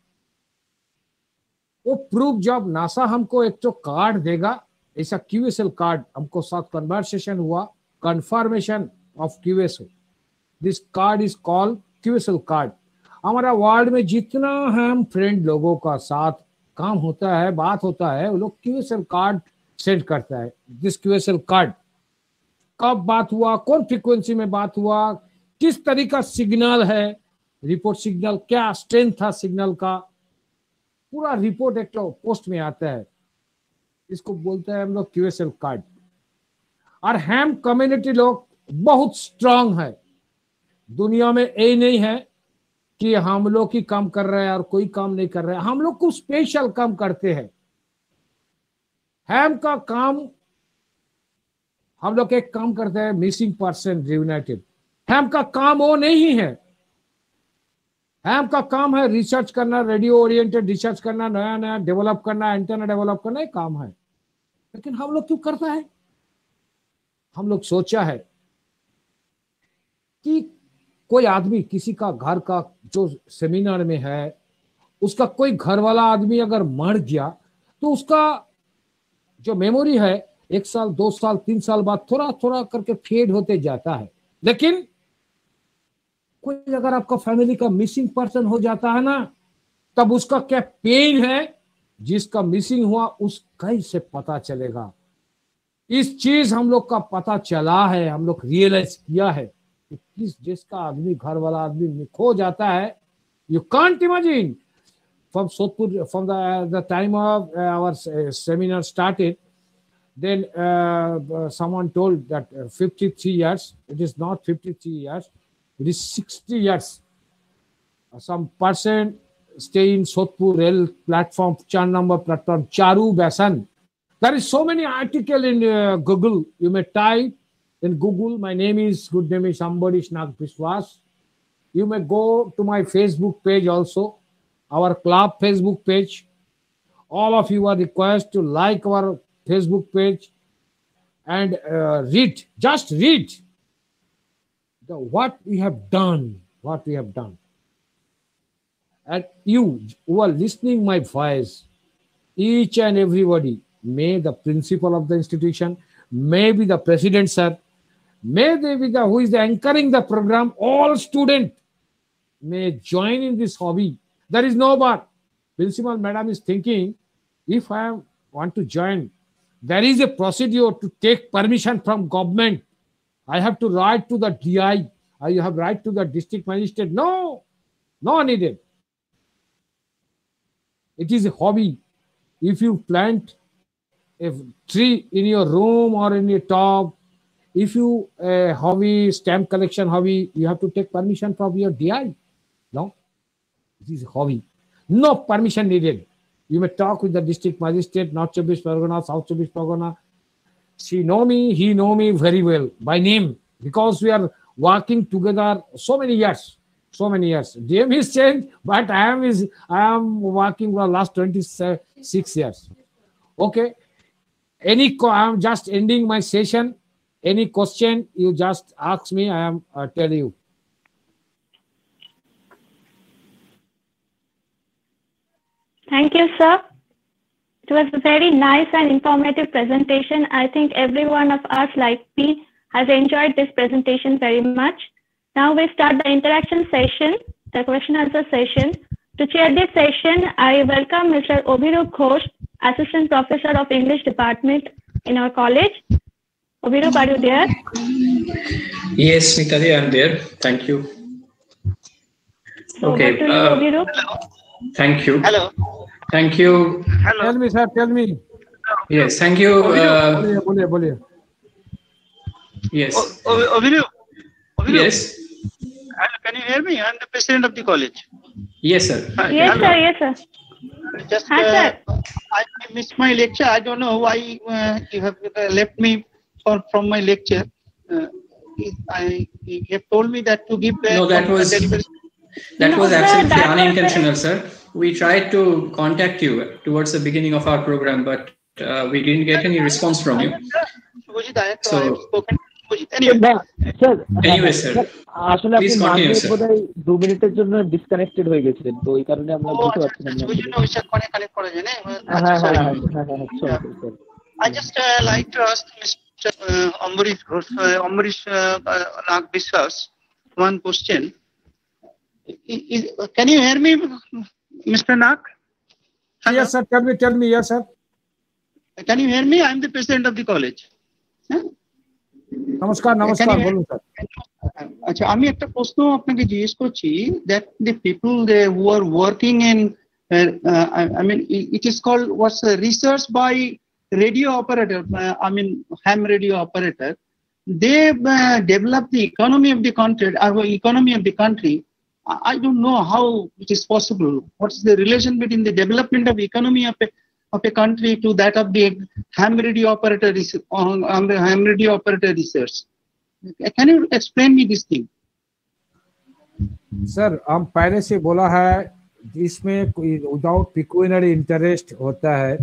वो प्रूफ जब नासा हमको एक तो कार्ड देगा, ऐसा Q S L कार्ड हमको साथ कन्वर्सेशन हुआ, confirmation of Q S L. This card is called Q S L card. हमारा वर्ल्ड में जितना हम फ्रेंड लोगों का साथ काम होता है, बात होता है, वो लोग Q S L card send करता है। This Q S L card कब बात हुआ, कौन फ्रीक्वेंसी में बात हुआ, किस तरीका सिग्नल है, रिपोर्ट सिग्नल क्या स्ट्रेंथ था सिग्नल का, पूरा रिपोर्ट एक तो पोस्ट में आता है। इसको बोलते हैं हम लोग Q S L कार्ड। और हैम कम्युनिटी लोग बहुत स्ट्रांग है, दुनिया में ये नहीं है कि हम लोग ही काम कर रहे हैं और कोई काम नहीं कर रहे हैं, हम लोग कुछ स्पेशल काम करते हैं। हैम का काम, हम लोग एक काम करते हैं मिसिंग पर्सन रियूनाइटेड। हैम का काम वो नहीं है, हैम का काम है रिसर्च करना, रेडियो ओरिएंटेड रिसर्च करना, नया नया डेवलप करना, एंटेना डेवलप करना, ये काम है। लेकिन हम लोग क्यों करता है? हम लोग सोचा है कि कोई आदमी किसी का घर का जो सेमिनार में है, उसका कोई घर वाला आदमी अगर मर गया तो उसका जो मेमोरी है एक साल, दो साल, तीन साल बाद थोड़ा थोड़ा करके फेड होते जाता है। लेकिन कोई अगर आपका फैमिली का मिसिंग पर्सन हो जाता है ना, तब उसका क्या पेन है, जिसका मिसिंग हुआ उसका ही से पता चलेगा। इस चीज हम लोग का पता चला है, हम लोग रियलाइज किया है कि किस जिसका आदमी, घर वाला आदमी खो जाता है, you can't imagine. From Sodhpur, from the the time of uh, our uh, seminar started, then uh, uh, someone told that uh, fifty-three years. It is not fifty-three years. It is sixty years. Uh, some person stay in Sodhpur rail platform, Chan number platform, Charu Basan. There is so many article in uh, Google. You may type in Google. My name is good name is Ambarish Nag Biswas. You may go to my Facebook page also. Our club Facebook page. All of you are requested to like our Facebook page and uh, read, just read the, what we have done, what we have done. And you who are listening my voice, each and everybody, may the principal of the institution, maybe the president, sir, may they be the who is the anchoring the program, all students may join in this hobby. There is no bar. Principal madam is thinking, if I want to join, there is a procedure to take permission from government. I have to write to the D I. I have write to the district magistrate. No, no needed. It is a hobby. If you plant a tree in your room or in your tub, if you a hobby, stamp collection hobby, you have to take permission from your D I. No. It is a hobby. No permission needed. You may talk with the district magistrate, North Chobbish Pargana, South Chobbish Pargana. She know me, he know me very well by name because we are working together so many years. So many years. D M is changed, but I am is I am working for the last twenty-six years. Okay. Any I am just ending my session. Any question you just ask me, I am uh, tell you. Thank you, sir. It was a very nice and informative presentation. I think every one of us, like me, has enjoyed this presentation very much. Now we start the interaction session, the question answer session. To chair this session, I welcome Mister Obhirup Ghosh, Assistant Professor of English Department in our college. Obhirup, are you there? Yes, Mitali, I am there. Thank you. So okay. Over to you, Uh, Obhirup. Thank you. Hello. Thank you. Hello. Tell me, sir, tell me. Yes, thank you. Uh, Boliye, boliye, boliye. yes. Obhirup. Yes. Hello, can you hear me? I am the president of the college. Yes, sir. Hi, Yes, hello. sir, yes, sir. Just, Hi, uh, sir. I missed my lecture. I don't know why uh, you have uh, left me for, from my lecture. Uh, I, you have told me that to give. Uh, No, that was that No, was sir, absolutely that was- unintentional, sir. We tried to contact you towards the beginning of our program, but uh, we didn't get any response from you. Shubhajit, I have, So- I have spoken. Shubhajit. Anyway, sir Anyway, sir. আসলে আপনি Please continue, মাঝে sir. বোধহয় দু মিনিটের জন্য disconnected হয়ে গেছিলেন, তো এই কারণে আমরা oh, বুঝতে আচ্ছা, পারছিলাম আচ্ছা, না। ওই জন্য ওই সাথে connect- connect করা যায় না? হ্যাঁ আচ্ছা, হ্যাঁ sorry. হ্যাঁ হ্যাঁ হ্যাঁ হ্যাঁ sorry, sorry. I just uh, like to ask Mister Uh, Ambarish Ghosh, uh, Ambarish uh, uh, Nag Biswas one question. I- is- can you hear me, Mister Nag? Hello? Yes, sir, tell me, tell me, yes, sir. Can you hear me? I am the president of the college. Huh? নমস্কার নমস্কার Can you- বলুন sir. আচ্ছা আমি একটা প্রশ্ন আপনাকে জিজ্ঞেস করছি that the people they who are working in uh, uh, I, I mean it, it is called what's uh, research by radio operator uh, I mean ham radio operator they uh, develop the economy of the country or economy of the country. I, I don't know how it is possible. What's the relation between the development of economy of a of a country to that of the ham radio operator res- on, on the ham radio operator research? Can you explain me this thing? Sir हम पहले से बोला है इसमें कोई without pecuniary interest होता है,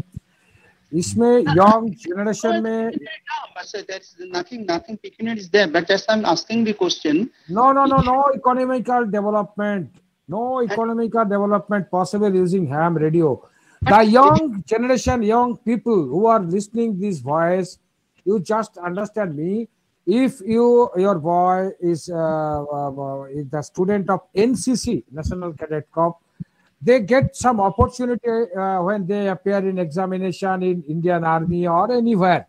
इसमें यंग जनरेशन में there's nothing nothing pecuniary is there, but just I'm asking the question. No, no, no, no economical development, no economical development possible using ham radio. The young generation, young people who are listening this voice, you just understand me. If you, your boy is, uh, uh, is the student of N C C, National Cadet Corps, they get some opportunity uh, when they appear in examination in Indian Army or anywhere.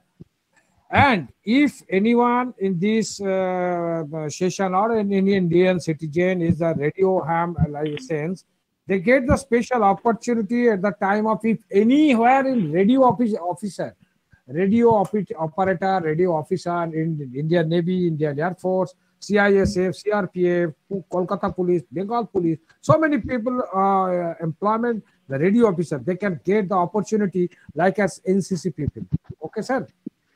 And if anyone in this uh, session or an Indian citizen is a radio ham license, they get the special opportunity at the time of if anywhere in radio office officer, radio office operator, radio officer in Indian Navy, Indian Air Force, C I S F, C R P F, Kolkata Police, Bengal Police, so many people uh, employment, the radio officer, they can get the opportunity like as N C C people. Okay, sir?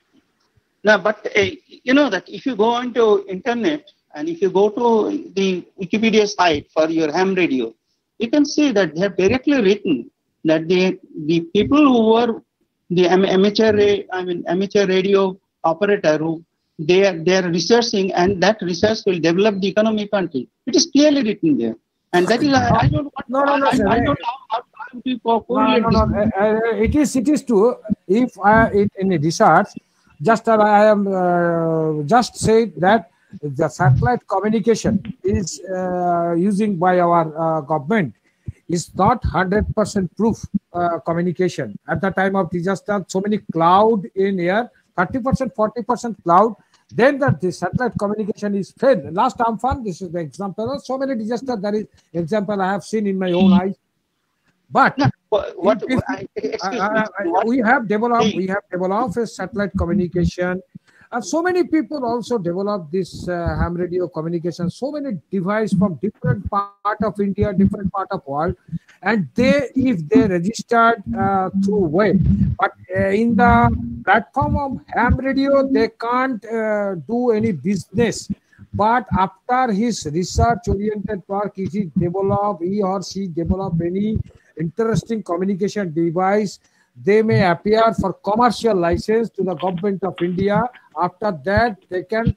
No, but uh, you know that if you go onto internet and if you go to the Wikipedia site for your ham radio, you can see that they have directly written that the the people who were the amateur, I mean amateur radio operator who they are they are researching, and that research will develop the economy of country. It is clearly written there, and that is I, I don't want, no, no, no, I, sir, I, I don't know how to be for no, no, no, uh, it is it is true. If I in, in a research, just uh, I am uh, just say that the satellite communication is uh, using by our uh, government is not one hundred percent proof uh, communication. At the time of disaster, so many cloud in air, thirty percent, forty percent cloud, then that the satellite communication is failed. Last Amphan, this is the example. So many disasters, that is example I have seen in my own eyes. But no, what, if, I, uh, uh, we have developed, we have developed a satellite communication. And so many people also develop this uh, ham radio communication, so many devices from different part of India, different part of world, and they, if they registered uh, through web, but uh, in the platform of ham radio, they can't uh, do any business. But after his research-oriented work, if he develop, he or she develop any interesting communication device, they may appear for commercial license to the government of India. After that, they can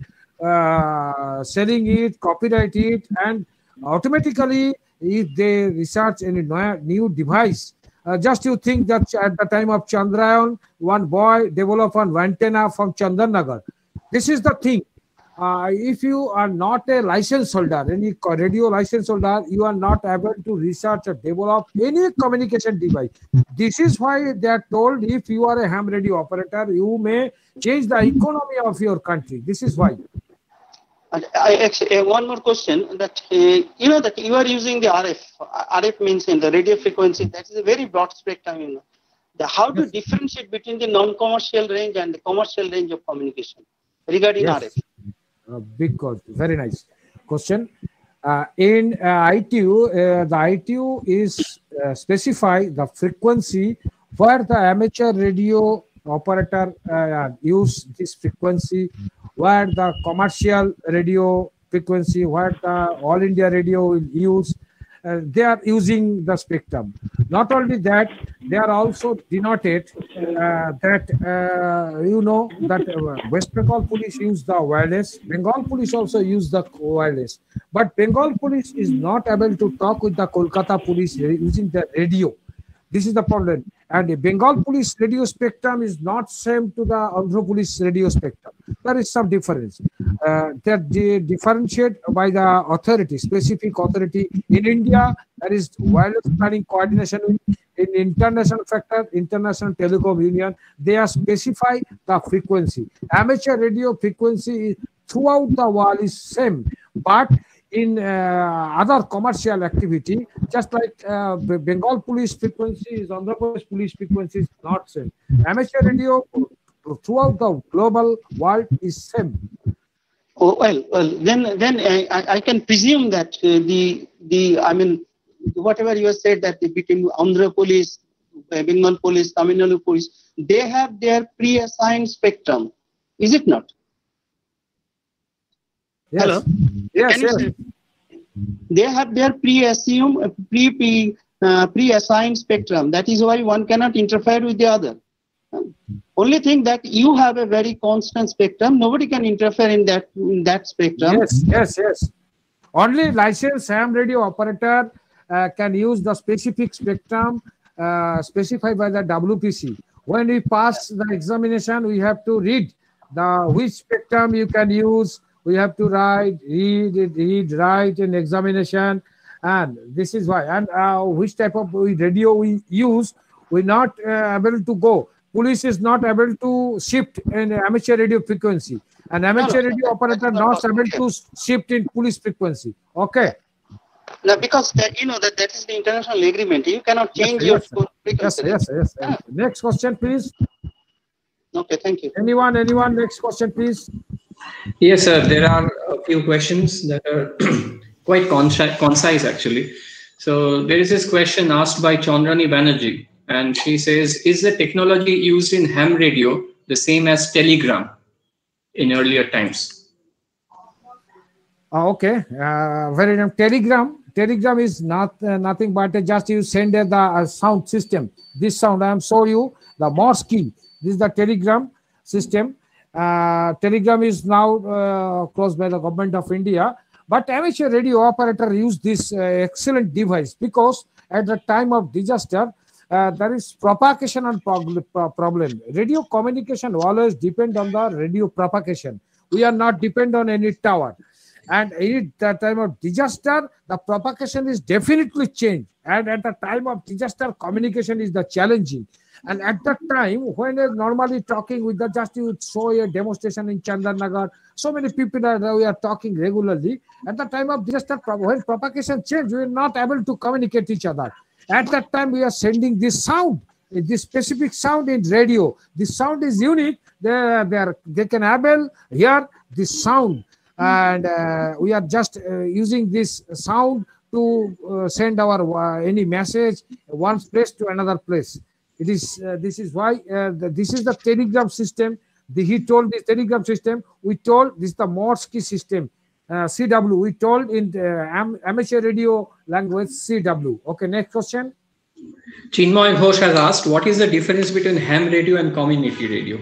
uh, selling it, copyright it, and automatically, if they research any new device, uh, just you think that at the time of Chandrayaan, one boy developed an antenna from Chandarnagar. This is the thing. Uh, if you are not a license holder, any radio license holder, you are not able to research or develop any communication device. This is why they are told if you are a ham radio operator, you may change the economy of your country. This is why. I, I actually, uh, one more question that uh, you know that you are using the R F. R F means in the radio frequency. That is a very broad spectrum. You know, the, how to yes. differentiate between the non-commercial range and the commercial range of communication regarding yes. R F. Uh, big question. Very nice question. Uh, in uh, I T U, uh, the I T U is uh, specify the frequency where the amateur radio operator uh, use this frequency, where the commercial radio frequency, where the All India radio will use. Uh, they are using the spectrum. Not only that, they are also denoted uh, that, uh, you know, that uh, West Bengal police use the wireless, Bengal police also use the wireless. But Bengal police is not able to talk with the Kolkata police using the radio. This is the problem. And the Bengal police radio spectrum is not same to the Andhra police radio spectrum. There is some difference. Uh, that they differentiate by the authority, specific authority. In India, there is wireless planning coordination in international factor, International Telecom Union. They are specify the frequency. Amateur radio frequency is, throughout the world is same, but in uh, other commercial activity, just like uh, Bengal police frequency is Andhra Pradesh police frequency is not same. Amateur radio throughout the global world is same. Oh, well, well, then, then I, I can presume that uh, the the I mean, whatever you have said that between Andhra police, Bengal police, Tamil Nadu police, they have their pre-assigned spectrum, is it not? Yes. Hello. Yes. Can yes. You say, they have their pre-assumed, pre, pre, uh, pre-assigned spectrum. That is why one cannot interfere with the other. Only thing that you have a very constant spectrum. Nobody can interfere in that in that spectrum. Yes, yes, yes. Only licensed ham radio operator uh, can use the specific spectrum uh, specified by the W P C. When we pass the examination, we have to read the which spectrum you can use. We have to write, read, read, write in examination, and this is why. And uh, which type of radio we use, we're not uh, able to go. Police is not able to shift in amateur radio frequency. An amateur radio operator not able to shift in police frequency. Okay. No, because that, you know that that is the international agreement. You cannot change yes, your yes, frequency. Yes, yes, yes. Yeah. Next question, please. Okay, thank you. Anyone, anyone? Next question, please. Yes, sir. There are a few questions that are quite concise, actually. So there is this question asked by Chandrani Banerjee, and she says, "Is the technology used in ham radio the same as telegram in earlier times?" Uh, okay, uh, very nice. Telegram. Telegram is not uh, nothing but uh, just you send uh, the uh, sound system. This sound I am show you the Morse key. This is the Telegram system. Uh, Telegram is now uh, closed by the government of India, but amateur radio operator use this uh, excellent device because at the time of disaster uh, there is propagation and problem. Radio communication always depend on the radio propagation. We are not depend on any tower. And at the time of disaster, the propagation is definitely changed. And at the time of disaster, communication is the challenging. And at that time, when they're normally talking with the just you show a demonstration in Chandarnagar, so many people are we are talking regularly. At the time of disaster, when propagation changed, we are not able to communicate each other. At that time, we are sending this sound, this specific sound in radio. This sound is unique. They they are they can able hear this sound. And uh, we are just uh, using this sound to uh, send our uh, any message one place to another place. It is uh, this is why uh, the, this is the Telegram system. The, he told this Telegram system. We told this is the Morse key system, uh, C W. We told in the am, amateur radio language C W. Okay, next question. Chinmoy Ghosh has asked, what is the difference between ham radio and community radio?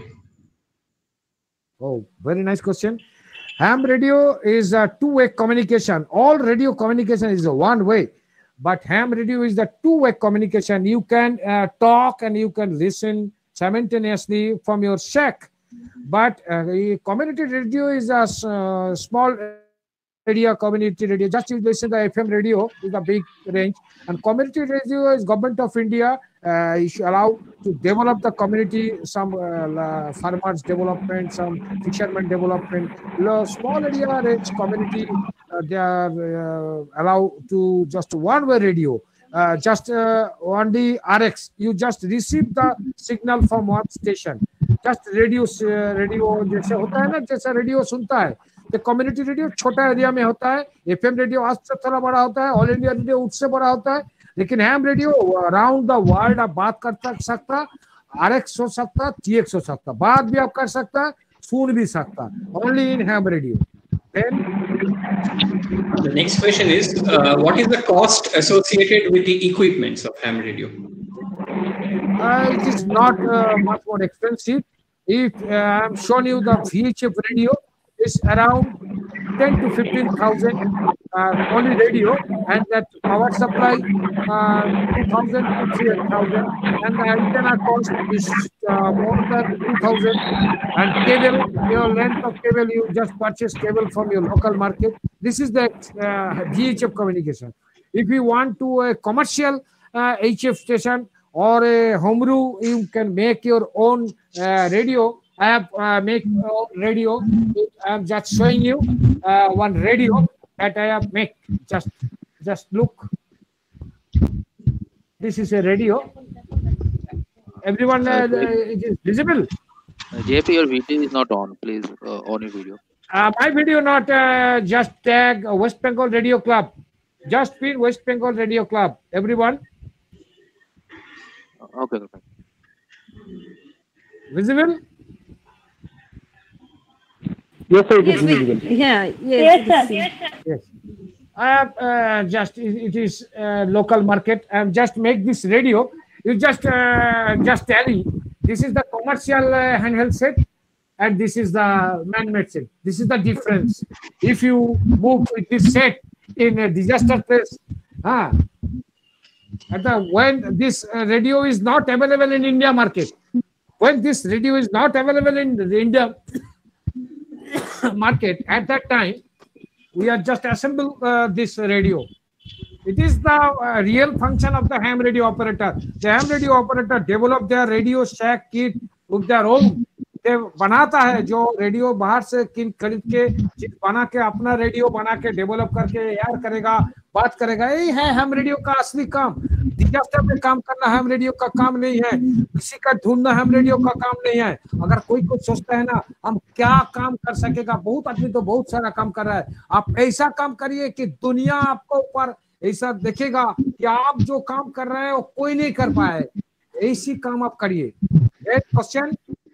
Oh, very nice question. Ham radio is a two-way communication. All radio communication is a one-way, but ham radio is the two-way communication. You can uh, talk and you can listen simultaneously from your shack. But uh, community radio is a uh, small area community radio. Just you listen to the F M radio is a big range. And community radio is government of India. Uh, you should allow to develop the community, some uh, farmers development, some fishermen development. The small area range community, uh, they are uh, allowed to just one-way radio. Uh, just uh, only R X. You just receive the signal from one station. Just radio, uh, radio जैसे होता है ना, जैसा radio सुनता है. The community radio छोटा area में होता है. F M रेडियो आज से थोड़ा बड़ा होता है. All India रेडियो उससे बड़ा होता है. लेकिन ham radio around the world आप बात कर सकता, R X हो सकता, T X हो सकता, बात भी आप कर सकता, सुन भी सकता. Only in ham radio. Then the next question is, uh, what is the cost associated with the equipments of ham radio? Uh, it is not uh, much more expensive. If uh, I'm showing you the V H F radio, is around ten to fifteen thousand uh, only radio, and that power supply uh, two thousand to three thousand, and the antenna cost is uh, more than two thousand. And cable, your length of cable, you just purchase cable from your local market. This is the uh, V H F communication. If you want to a commercial uh, H F station or a home brew, you can make your own uh, radio. I have uh, make uh, radio. I am just showing you uh, one radio that I have make. Just, just look. This is a radio. Everyone, uh, it is visible. Uh, J P, your video is not on. Please uh, on your video. Uh, my video not. Uh, just tag West Bengal Radio Club. Just pin West Bengal Radio Club. Everyone. Okay. Okay. Visible. Yes, sir. Yes, we, yeah, yes, Yes, sir. Yes, sir. Yes. I am uh, just it, it is uh, local market. I am just make this radio. You just uh, just tally. This is the commercial uh, handheld set, and this is the man-made set. This is the difference. If you move with this set in a disaster place, ah, at the, when this uh, radio is not available in India market, when this radio is not available in the India market, at that time, we are just assemble uh, this radio. It is the uh, real function of the ham radio operator. The ham radio operator develop their radio shack kit with their own. they बनाता है जो radio बाहर से किन खरीद के बना के अपना रेडियो बना के डेवलप करके यार करेगा बात करेगा। यही है हम रेडियो का असली काम। डिजास्टर में काम करना हम रेडियो का काम नहीं है, किसी का ढूंढना हम रेडियो का काम नहीं है। अगर कोई कुछ सोचता है ना हम क्या काम कर सकेगा, बहुत आदमी तो बहुत सारा काम कर रहा है। आप ऐसा काम करिए कि दुनिया आपको ऊपर ऐसा देखेगा कि आप जो काम कर रहे हैं वो कोई नहीं कर पाए, ऐसी काम आप करिए। Question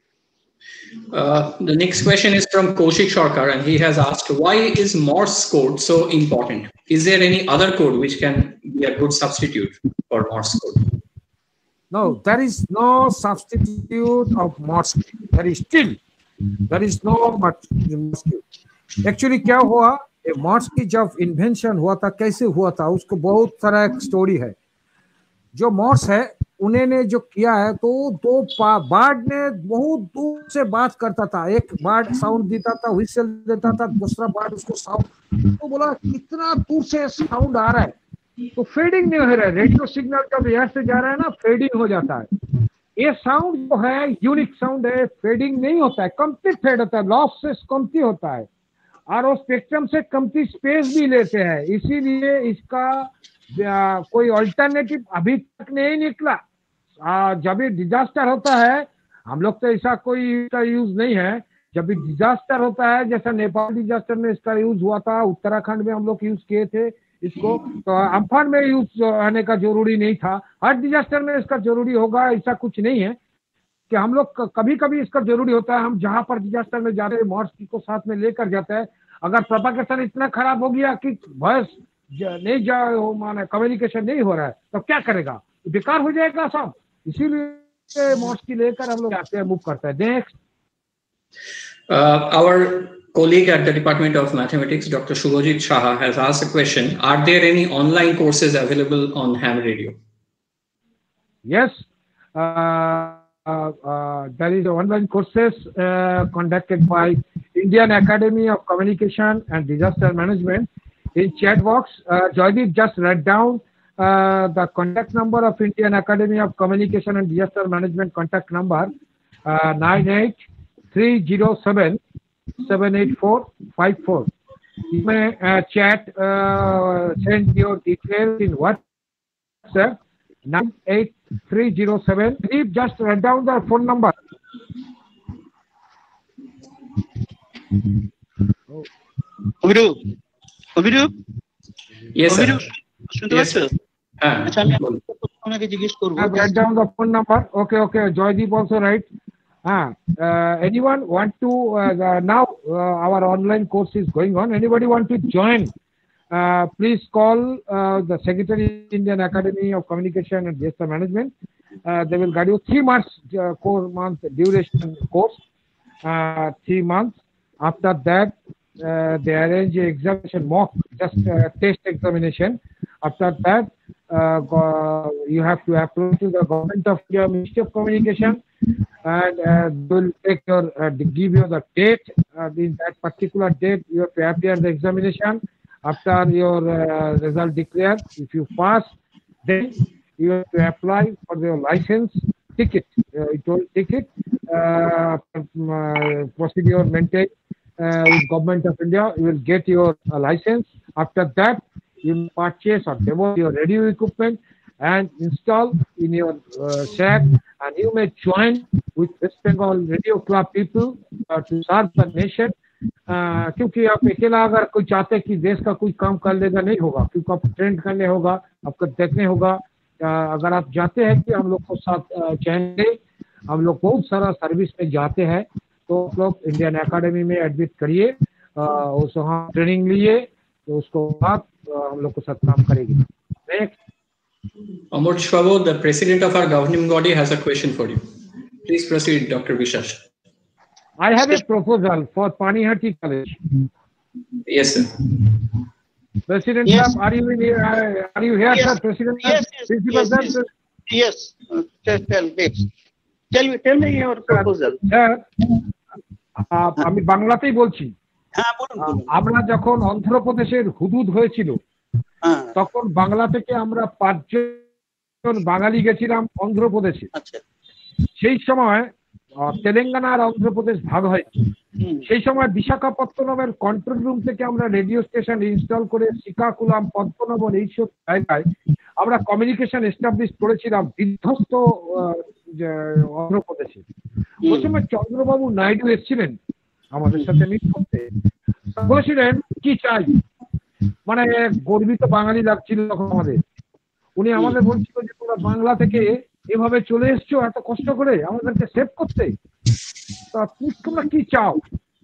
Uh, the next question is from Kaushik Sharkar, and he has asked, why is Morse code so important? Is there any other code which can be a good substitute for Morse code? No, there is no substitute of Morse code. There is still, there is no Morse code. Actually, क्या हुआ? Morse की जब invention हुआ था, कैसे हुआ था, उसको बहुत सारा एक स्टोरी है। जो Morse है उन्होंने जो किया है तो दो बर्ड ने बहुत दूर से बात करता था। एक बर्ड साउंड देता था, व्हिसल देता था, दूसरा बर्ड उसको साउंड, तो बोला कितना दूर से साउंड आ रहा है, तो फेडिंग नहीं हो रहा है। रेडियो सिग्नल जब एयर से जा रहा है ना फेडिंग हो जाता है। ये साउंड जो है यूनिक साउंड है, फेडिंग नहीं होता है, कंप्लीट फेड होता है, लॉस से कमती होता है और वो स्पेक्ट्रम से कमती स्पेस भी लेते हैं। इसीलिए इसका आ, कोई अल्टरनेटिव अभी तक नहीं निकला। आ, जब भी डिजास्टर होता है, हम लोग तो ऐसा कोई इसका यूज नहीं है। जब भी डिजास्टर होता है, जैसा नेपाल डिजास्टर में इसका यूज हुआ था, उत्तराखंड में हम लोग यूज किए थे इसको, तो अम्फान में यूज आने का जरूरी नहीं था। हर डिजास्टर में इसका जरूरी होगा ऐसा कुछ नहीं है कि हम लोग कभी कभी इसका जरूरी होता है। हम जहां पर डिजास्टर में जाते हैं मॉर्स को साथ में लेकर जाते हैं। अगर प्रोपगेशन इतना खराब हो गया कि वॉइस नहीं जा माने कम्युनिकेशन नहीं हो रहा है, तो क्या करेगा, बेकार हो जाएगा सब। इसीलिए मॉर्स की लेकर हम लोग जाते हैं, मूव करते हैं। Next our colleague at the Department of Mathematics, Doctor Shubhajit Shah, has asked a question. Are there any online courses available on ham radio? Yes, uh, uh, uh, there is online courses uh, conducted by Indian Academy of Communication and Disaster Management. In chat box, uh, Joydeep just read down uh, the contact number of Indian Academy of Communication and Disaster Management contact number uh, nine eight three zero seven seven eight four five four. You may uh, chat, uh, send your details in WhatsApp nine eight three zero seven. Please just write down the phone number. Ovidu, Ovidu, yes sir. Yes sir. আচ্ছা আমি আপনাকে জিজ্ঞেস করব। Write down the phone number. Okay, okay. Joydeep also write. Ah, uh, anyone want to uh, the, now uh, our online course is going on. Anybody want to join? Uh, please call uh, the Secretary Indian Academy of Communication and Disaster Management. Uh, they will guide you three months uh, four month duration course. Uh, three months. After that, uh, they arrange an examination mock, just uh, test examination. After that, uh, go, you have to apply to the Government of India Ministry of Communication, and uh, they will take your uh, give you the date. Uh, in that particular date, you have to appear the examination. After your uh, result declared, if you pass, then you have to apply for your license ticket. Uh, it will ticket uh, uh, procedure maintained uh, with Government of India. You will get your uh, license. After that, you purchase or demo your radio equipment and install in your uh, shack, and you may join with West Bengal Radio Club people uh, to serve the nation. Uh, क्योंकि आप अकेला अगर कोई चाहते कि देश का कोई काम कर लेगा नहीं होगा, क्योंकि आपको ट्रेंड करने होगा, आपको देखने होगा। uh, अगर आप जाते हैं कि हम लोग को साथ चाहेंगे, हम लोग बहुत सारा सर्विस में जाते हैं, तो आप लोग इंडियन एकेडमी में एडमिट करिए, uh, उस वहाँ ट्रेनिंग लिए, तो उसको बाद हम लोग को साथ काम करेगी। Next. Amar Shwabo, the president of our governing body, has a question for you. Please proceed, Doctor Bishash. I have a proposal for Panihati College. Yes, sir. President, Yes. sir, are you in here? Are you here, Yes. sir? President, sir? Yes, yes, Principal, yes, sir? yes. Yes. Uh, tell, tell, next. Tell me, tell me your proposal. Sir, আহ, আমি বাংলাতেই বলছি। হ্যাঁ, বলুন, আহ, বলুন। আমরা যখন অন্ধ্রপ্রদেশের হুদুদ হয়েছিল হ্যাঁ, তখন বাংলা থেকে আমরা পাঁচজন বাঙালি গেছিলাম অন্ধ্রপ্রদেশে। আচ্ছা। সেই সময় আহ, তেলেঙ্গানা আর অন্ধ্রপ্রদেশ ভাগ হয়। হুম, সেই সময় বিশাখাপত্তনমের কন্ট্রোল রুম থেকে আমরা রেডিও স্টেশন ইনস্টল করে শ্রীকাকুলাম, পদ্মনাভন এইসব জায়গায় আমরা কমিউনিকেশন এস্টাবলিশ করেছিলাম বিধ্বস্ত আহ, যে অন্ধ্রপ্রদেশে। ওই সময় চন্দ্রবাবু নাইডু এসেছিলেন আমাদের সাথে মিট করতে, বলেছিলেন কি চাই, মানে গর্বিত বাঙালি লাগছিল তখন আমাদের। উনি আমাদের বলছিল যে তোমরা বাংলা থেকে এভাবে চলে এসছো এত কষ্ট করে আমাদেরকে সেভ করতে, তা তোমরা কি চাও।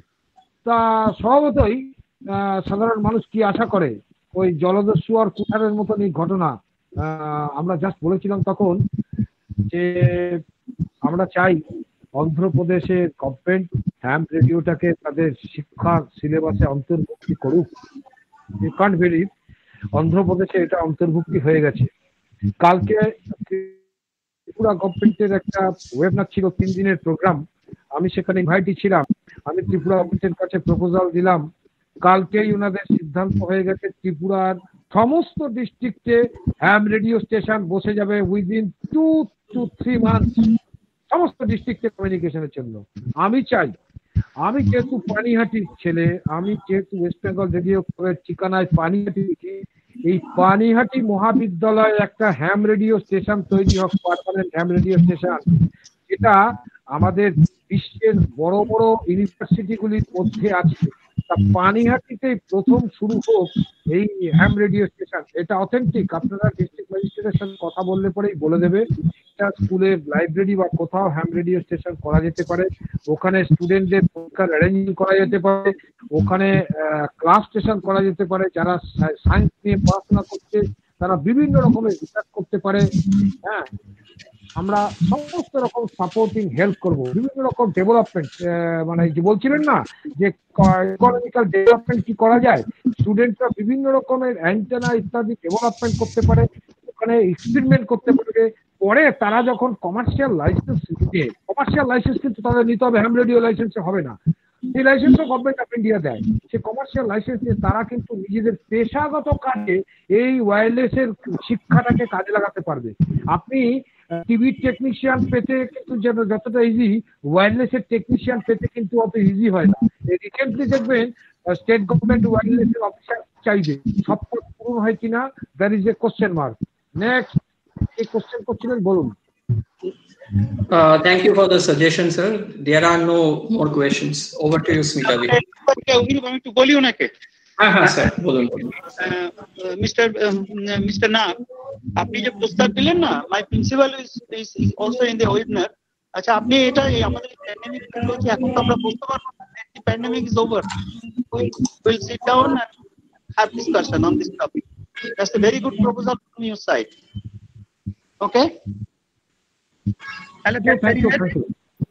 তা স্বভাবতই আহ, সাধারণ মানুষ কি আশা করে, ওই জলদস্যু আর কুঠারের মতনই ঘটনা। আহ, আমরা জাস্ট বলেছিলাম তখন যে আমরা চাই অন্ধ্রপ্রদেশের গভর্নমেন্ট হ্যাম রেডিওটাকে তাদের শিক্ষার সিলেবাসে অন্তর্ভুক্তি করুক। ইউ কান্ট বিলিভ অন্ধ্রপ্রদেশে এটা অন্তর্ভুক্তি হয়ে গেছে। কালকে ত্রিপুরা গভর্নমেন্টের একটা ওয়েবিনার ছিল, তিন দিনের প্রোগ্রাম, আমি সেখানে ইনভাইটেড ছিলাম। আমি ত্রিপুরা গভর্নমেন্টের কাছে প্রপোজাল দিলাম, কালকেই ওনাদের সিদ্ধান্ত হয়ে গেছে ত্রিপুরার সমস্ত ডিস্ট্রিক্টে হ্যাম রেডিও স্টেশন বসে যাবে within two two three month, সমস্ত ডিস্ট্রিক্টে কমিউনিকেশনের জন্য। আমি চাই, আমি যেহেতু পানিহাটির ছেলে, আমি যেহেতু ওয়েস্ট বেঙ্গল রেডিও ঠিকানায় পানিহাটি, এই পানিহাটি মহাবিদ্যালয়ে একটা হ্যাম রেডিও স্টেশন তৈরি হোক, পার্মানেন্ট হ্যাম রেডিও স্টেশন, যেটা আমাদের বিশ্বের বড় বড় ইউনিভার্সিটিগুলির মধ্যে আছে। তা পানিহাটিতে প্রথম শুরু হোক এই হ্যাম রেডিও স্টেশন। এটা অথেন্টিক, আপনারা ডিস্ট্রিক্ট ম্যাজিস্ট্রেটের সাথে কথা বললে পরেই বলে দেবে। এটা স্কুলের লাইব্রেরি বা কোথাও হ্যাম রেডিও স্টেশন করা যেতে পারে, ওখানে স্টুডেন্টদের পরীক্ষার অ্যারেঞ্জমেন্ট করা যেতে পারে, ওখানে ক্লাস স্টেশন করা যেতে পারে, যারা সায়েন্স নিয়ে পড়াশোনা করছে তারা বিভিন্ন রকমের রিসার্চ করতে পারে। হ্যাঁ, আমরা সমস্ত রকম সাপোর্টিং হেল্প করব, বিভিন্ন রকম ডেভেলপমেন্ট, মানে যে বলছিলেন না যে ইকোনমিক্যাল ডেভেলপমেন্ট কি করা যায়, স্টুডেন্টরা বিভিন্ন রকমের অ্যান্টেনা ইত্যাদি ডেভেলপমেন্ট করতে পারে, ওখানে এক্সপেরিমেন্ট করতে পারবে। পরে তারা যখন কমার্শিয়াল লাইসেন্স নিবে, কমার্শিয়াল লাইসেন্স কিন্তু তাদের নিতে হবে, হ্যাম রেডিও লাইসেন্সে হবে না। সেই লাইসেন্সও গভর্নমেন্ট অফ ইন্ডিয়া দেয়। সে কমার্শিয়াল লাইসেন্স দিয়ে তারা কিন্তু নিজেদের পেশাগত কাজে এই ওয়্যারলেসের শিক্ষাটাকে কাজে লাগাতে পারবে। আপনি টিভির টেকনিশিয়ান পেতে কিন্তু যতটা ইজি, ওয়্যারলেসের টেকনিশিয়ান পেতে কিন্তু অত ইজি হয় না। রিসেন্টলি দেখবেন স্টেট গভর্নমেন্ট ওয়্যারলেসের অফিসার চাইবে, সব পূরণ হয় কিনা, there is a question mark. Next, এই কোশ্চেন করছিলেন, বলুন। Uh, thank you for the suggestion, sir. There are no more questions. Over to you, Smita. আমি একটু বলি ওনাকে। হ্যাঁ হ্যাঁ স্যার, বলুন। মিস্টার মিস্টার নাগ, আপনি যে প্রস্তাব দিলেন না, my principal is is also in the webinar. আচ্ছা, আপনি এটা আমাদের প্যান্ডেমিক চলছে, এখন তো আমরা বুঝতে পারবো the pandemic is over. We will sit down and have discussion on this topic. That's a very good proposal from your side. Okay? Hello, Okay, thank you, thank you.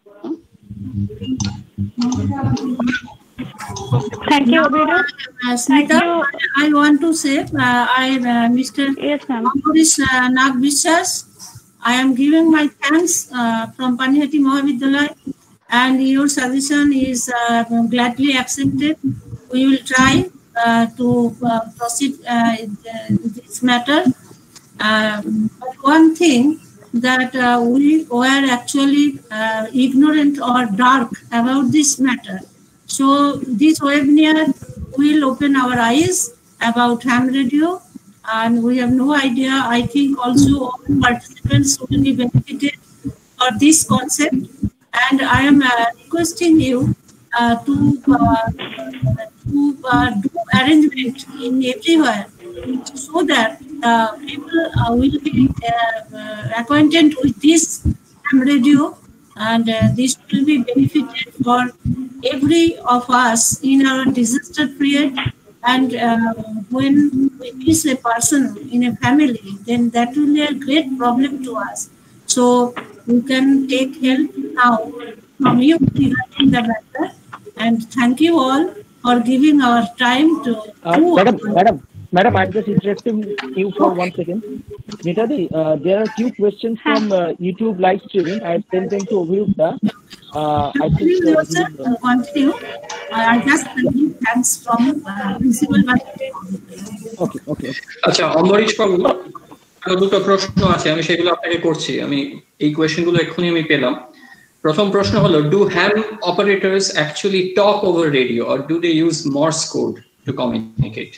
Thank you, Abhiru. Uh, Smita, I want to say, uh, I, uh, Mister Yes, ma'am. Ambrish uh, Nag Vishwas, I am giving my thanks uh, from Panihati Mahavidyalaya, and your suggestion is uh, gladly accepted. We will try uh, to uh, proceed uh, with this matter. Uh, but one thing, that uh, we were actually uh, ignorant or dark about this matter. So this webinar will open our eyes about ham radio, and we have no idea. I think also all participants will be benefited for this concept. And I am uh, requesting you uh, to, uh, to uh, do arrangement in everywhere so that uh, people uh, will be uh, uh, acquainted with this ham radio, and uh, this will be benefited for every of us in our disaster period, and uh, when we miss a person in a family, then that will be a great problem to us. So we can take help now from you regarding the matter. And thank you all for giving our time to. Uh, madam, madam, madam, I'm just interrupting you for one second. Nitadi, uh, there are few questions from uh, YouTube live streaming. I sent them to Abhirupta. Uh, I think uh, uh, continue. I just thanks from uh, principal. Okay, okay. আচ্ছা অম্বরীশ বাবু, আরো দুটো প্রশ্ন আছে, আমি সেগুলো আপনাকে করছি। আমি এই কোয়েশ্চেনগুলো এক্ষুনি আমি পেলাম। প্রথম প্রশ্ন হলো, do ham operators actually talk over radio or do they use Morse code to communicate?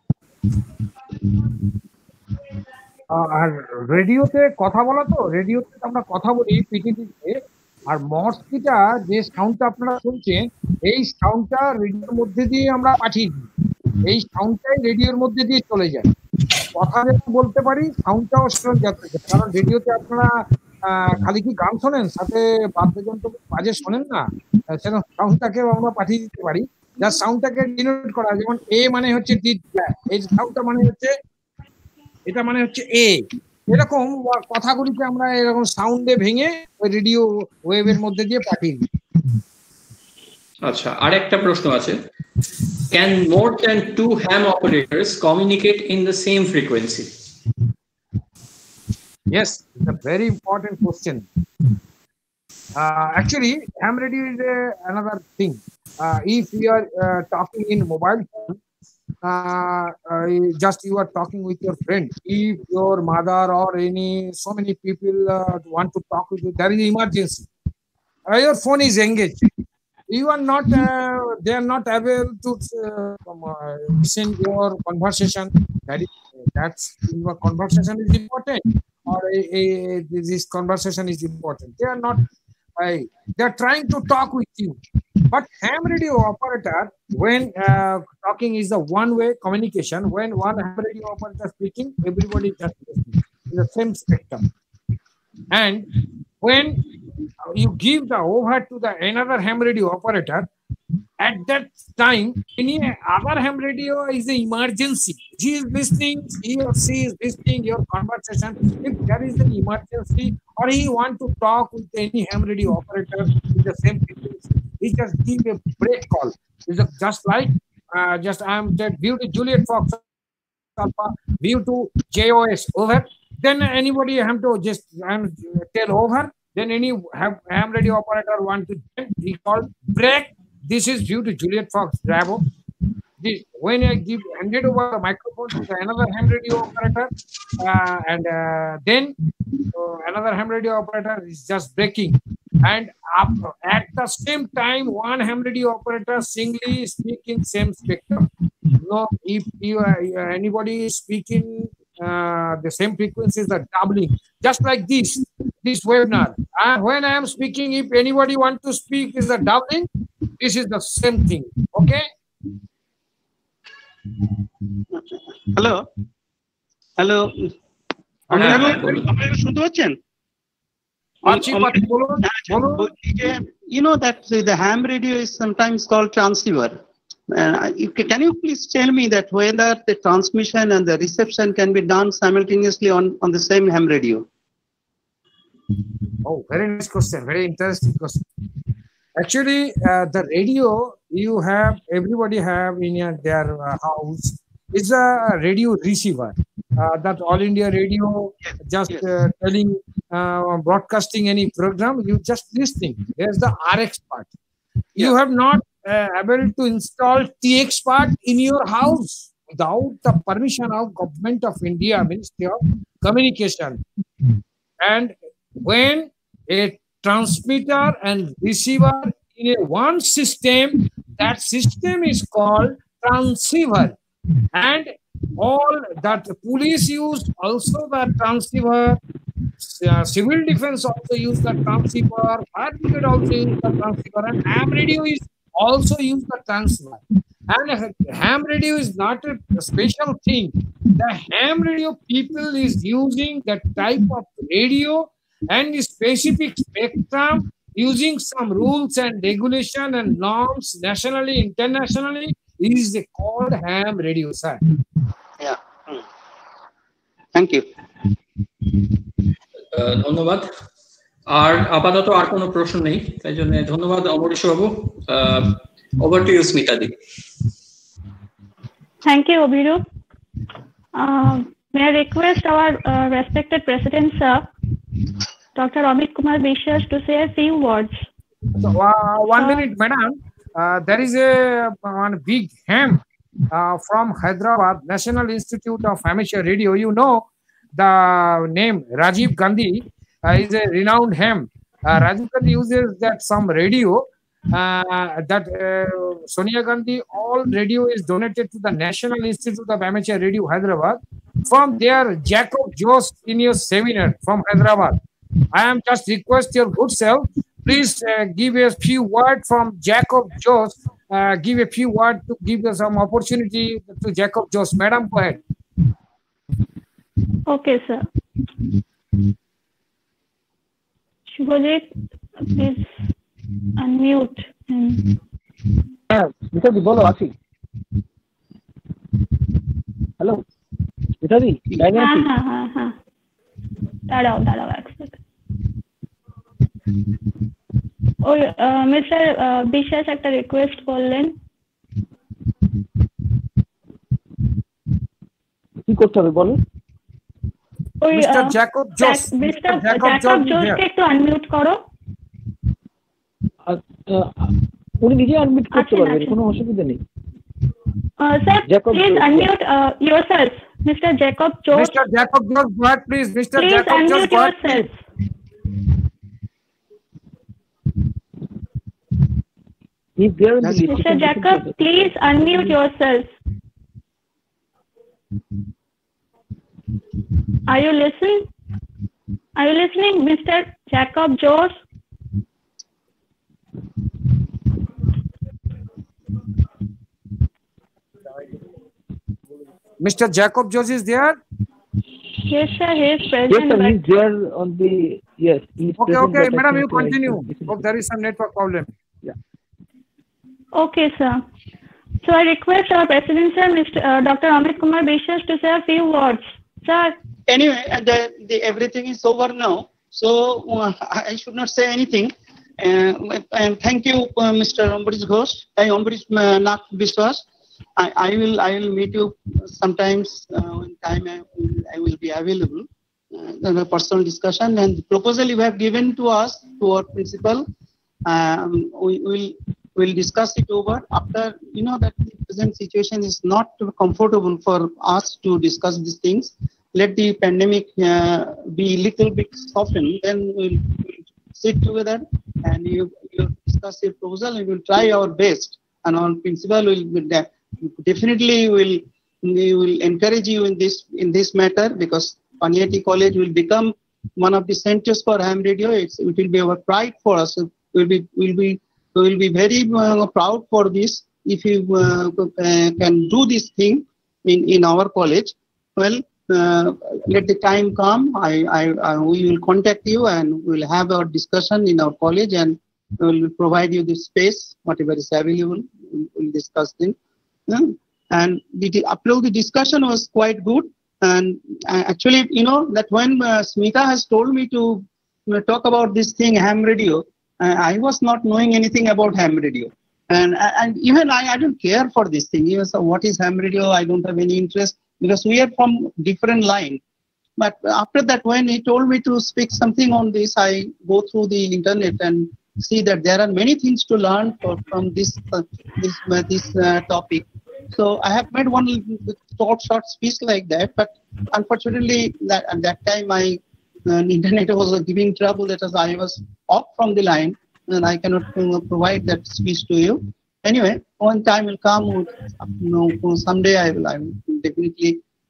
আর রেডিওতে কথা বলা, তো রেডিওতে আমরা কথা বলি পিটিভিতে, আর মর্স কিটা যে সাউন্ডটা আপনারা শুনছেন, এই সাউন্ডটা রেডিওর মধ্যে দিয়ে আমরা পাঠিয়ে দিই। এই সাউন্ডটাই রেডিওর মধ্যে দিয়ে চলে যায়। কথা যেটা বলতে পারি, সাউন্ডটাও সেটা যেতে যায়। কারণ রেডিওতে আপনারা খালি কি গান শোনেন, সাথে বাদ্যযন্ত্র বাজে শোনেন না, সেটা সাউন্ডটাকেও আমরা পাঠিয়ে দিতে পারি, যার সাউন্ডটাকে ডিনোট করা। যেমন এ মানে হচ্ছে ডি, এই সাউন্ডটা মানে হচ্ছে, এটা মানে হচ্ছে এ। এরকম কথাগুলিকে আমরা এরকম সাউন্ডে ভেঙে ওই রেডিও ওয়েভের মধ্যে দিয়ে পাঠিয়ে দিই। আচ্ছা, আরেকটা প্রশ্ন আছে, can more than two ham operators communicate in the same frequency? Yes, it's a very important question. Uh, actually, ham radio is a, another thing. Uh, if you are uh, talking in mobile phone, uh, uh, just you are talking with your friend. If your mother or any so many people uh, want to talk with you, there is emergency. Uh, your phone is engaged. You are not, uh, they are not able to uh, uh, listen your conversation. That is, that's your conversation is important, or a, a, this conversation is important. They are not, uh, they are trying to talk with you. But ham radio operator, when uh, talking is the one-way communication. When one ham radio operator speaking, everybody just listening in the same spectrum. And when you give the overhead to the another ham radio operator, at that time any other ham radio is an emergency. He is listening, he or she is listening your conversation. If there is an emergency or he want to talk with any ham radio operator in the same frequency, he just give a break call. It's just like uh, just I am said view to Juliet Fox Alpha, view to J O S over. Then anybody have to just um, tell over. Then any have ham radio operator want to he called break. This is due to Juliet Fox Bravo. This, when I give handed over the microphone to another ham radio operator, uh, and uh, then uh, another ham radio operator is just breaking, and up, at the same time one ham radio operator singly speak in same spectrum. No, if you uh, anybody is speaking uh, the same frequencies are doubling, just like this. This webinar, uh, when I am speaking, if anybody want to speak is a doubling, this is the same thing. Okay. Hello. Hello. শুনতে পাচ্ছেন? You know that the ham radio is sometimes called transceiver. Uh, can you please tell me that whether the transmission and the reception can be done simultaneously on, on the same ham radio? Oh, very nice question. Very interesting question. Actually, uh, the radio you have, everybody have in your, their uh, house is a radio receiver. Uh, that All India Radio just yes. uh, telling, uh, broadcasting any program, you just listening. There's the R X part. You yeah. have not uh, able to install T X part in your house without the permission of Government of India, Ministry of Communication. And when a transmitter and receiver in a one system, that system is called transceiver. And all that police use also the transceiver, uh, civil defense also use the transceiver, fire brigade also use the transceiver, and ham radio is also use the transceiver. And ham radio is not a special thing. The ham radio people is using that type of radio and specific spectrum using some rules and regulation and norms nationally, internationally is called ham radio, sir. Thank you. ধন্যবাদ। আর আপাতত আর কোনো প্রশ্ন নেই, তাই জন্য ধন্যবাদ Amaresh babu. Over to you Smita di. Thank you, Obiru. Uh, may I request our uh, respected President, sir, Doctor Amit Kumar Biswas, to say a few words. So, uh, one uh, minute, madam. Uh, there is a one big ham uh, from Hyderabad, National Institute of Amateur Radio. You know the name Rajiv Gandhi uh, is a renowned ham. Uh, Rajiv Gandhi uses that some radio uh, that uh, Sonia Gandhi, all radio is donated to the National Institute of Amateur Radio, Hyderabad. From there, Jacob Jose in your seminar from Hyderabad. I am just request your good self, please uh, give a few words from Jacob Jose. Uh, give a few words to give us some opportunity to Jacob Jose. Madam, go ahead. Okay, sir. Shubhajit, please unmute. হ্যাঁ মিতাদি বলো, আছি। Hello মিতাদি, লাইনে আছি। হ্যাঁ হ্যাঁ হ্যাঁ, দাঁড়াও দাঁড়াও এক সেকেন্ড। ওই মিস্টার বিশ্বাস একটা রিকোয়েস্ট করলেন, কি করতে হবে বলো? ওই Mister Jacob Jose, Mister Jacob জোসকে একটু আনমিউট করো। উনি নিজে আনমিউট করতে পারবেন, কোনো অসুবিধা নেই। Sir please unmute yourself, Mister Jacob Jose. Mister Jacob Jose, go ahead, please. Mister Please Jacob Jose, go ahead, yourself. If there is Mister Jacob, please unmute yourself. Are you listening? Are you listening, Mister Jacob Jose? Mister Jacob Jose is there? Yes, sir. He is present. Yes, sir. He is there on the yes. He is Okay, present, okay, but I madam, think you so I continue. think- Oh, there is some network problem. Yeah. Okay, sir. So I request our President, sir, Mister Uh, Doctor Amit Kumar Biswas, to say a few words. Sir. Anyway, the, the everything is over now, so uh, I should not say anything. Uh, and thank you, uh, Mister Ambarish Ghosh. I Ambarish uh, Nath Biswas. I, I will I will meet you sometimes uh, when time I will, I will be available. Uh, a personal discussion and the proposal you have given to us, to our principal, um, we will will discuss it over. After, you know that the present situation is not comfortable for us to discuss these things. Let the pandemic uh, be little bit softened, then we'll, we'll sit together and you you discuss your proposal and we'll try our best. And our principal will be de- definitely will we will encourage you in this in this matter, because Paniati College will become one of the centers for ham radio. It's, it will be our pride for us. We will be will be we will be very uh, proud for this if you uh, uh, can do this thing in in our college. Well, uh, let the time come. I, I I we will contact you and we will have our discussion in our college, and we will provide you the space whatever is available. We will discuss things. Yeah. And the, the upload the discussion was quite good. And uh, actually, you know, that when uh, Smita has told me to uh, talk about this thing, ham radio, uh, I was not knowing anything about ham radio. And, and even I, I don't care for this thing. Even so, what is ham radio? I don't have any interest, because we are from different line. But after that, when he told me to speak something on this, I go through the internet and see that there are many things to learn for, from this uh, this uh, this uh, topic. So I have made one short, short speech like that, but unfortunately, that at that time my uh, internet was uh, giving trouble. That was I was off from the line, and I cannot uh, provide that speech to you. Anyway, one time will come. You know, someday I will. I will definitely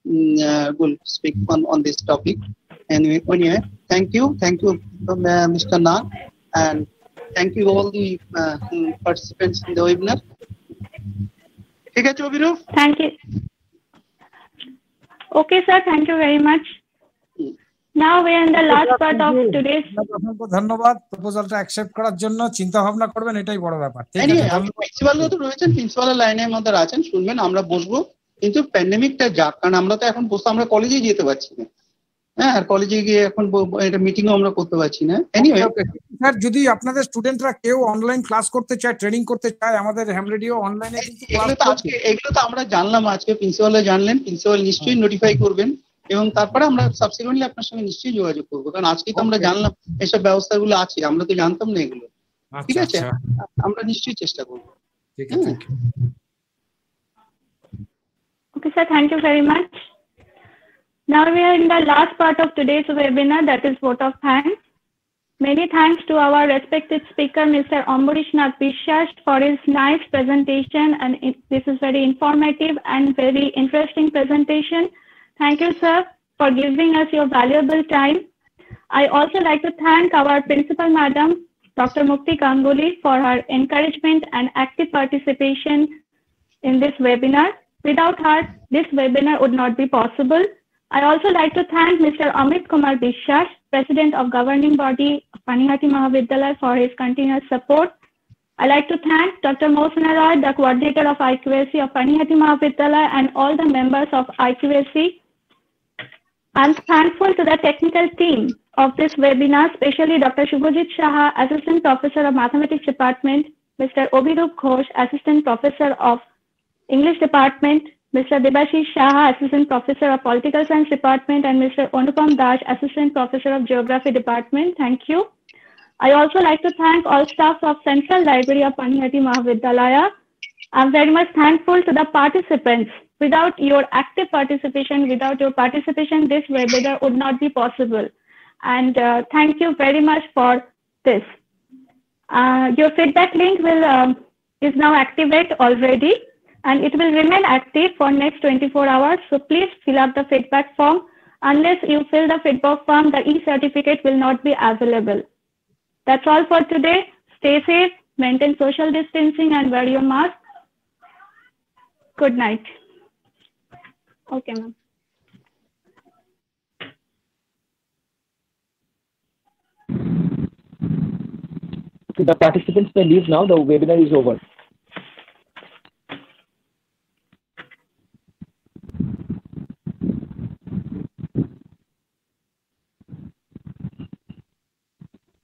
uh, will speak on on this topic. Anyway, anyway, thank you, thank you, uh, Mister Nath, and thank you all the uh, participants in the webinar. ঠিক আছে Abhirup? Thank you. Okay, sir. Thank you very much. Now we are in the last part of today's. ধন্যবাদ প্রপোজালটা accept করার জন্য। চিন্তা ভাবনা করবেন, এটাই বড় ব্যাপার। ঠিক আছে, প্রিন্সিপাল তো রয়েছেন, প্রিন্সিপালের লাইনের মধ্যে আছেন, শুনবেন, আমরা বসবো, কিন্তু প্যান্ডেমিকটা যাক, কারণ আমরা তো এখন বসে আমরা কলেজেই যেতে পারছি না। হ্যাঁ, আর কলেজে গিয়ে এখন এটা মিটিংও আমরা করতে পারছি না। এনিওয়ে স্যার, যদি আপনাদের স্টুডেন্টরা কেউ অনলাইন ক্লাস করতে চায়, ট্রেনিং করতে চায়, আমাদের হ্যাম রেডিও অনলাইনে কিন্তু এগুলো তো আজকে এগুলো তো আমরা জানলাম, আজকে প্রিন্সিপাল জানলেন, প্রিন্সিপাল নিশ্চয়ই নোটিফাই করবেন এবং তারপরে আমরা সাবসিকুয়েন্টলি আপনার সঙ্গে নিশ্চয়ই যোগাযোগ করবো, কারণ আজকেই তো আমরা জানলাম এসব ব্যবস্থাগুলো আছে, আমরা তো জানতাম না এগুলো। ঠিক আছে, আমরা নিশ্চয়ই চেষ্টা করবো। ঠিক আছে, Okay, sir, thank you very much. Now we are in the last part of today's webinar, that is vote of thanks. Many thanks to our respected speaker, Mister Ambarish Nath Biswas, for his nice presentation, and it, this is very informative and very interesting presentation. Thank you, sir, for giving us your valuable time. I also like to thank our principal madam, Doctor Mukti Ganguly, for her encouragement and active participation in this webinar. Without her, this webinar would not be possible. I also like to thank Mister Amit Kumar Biswas, President of Governing Body of Panihati Mahavidyalaya, for his continuous support. I like to thank Doctor Mohsena Roy, the Coordinator of I Q A C of Panihati Mahavidyalaya, and all the members of I Q A C. I'm thankful to the technical team of this webinar, especially Doctor Shubhajit Saha, Assistant Professor of Mathematics Department, Mister Obhirup Ghosh, Assistant Professor of English Department, Mister Debashish Shah, Assistant Professor of Political Science Department, and Mister Anupam Dash, Assistant Professor of Geography Department. Thank you. I also like to thank all staff of Central Library of Panihati Mahavidyalaya. I'm very much thankful to the participants. Without your active participation, without your participation, this webinar would not be possible. And uh, thank you very much for this. Uh, your feedback link will um, is now activate already, and it will remain active for next twenty-four hours. So please fill up the feedback form. Unless you fill the feedback form, the e-certificate will not be available. That's all for today. Stay safe, maintain social distancing, and wear your mask. Good night. Okay, ma'am. The participants may leave now. The webinar is over.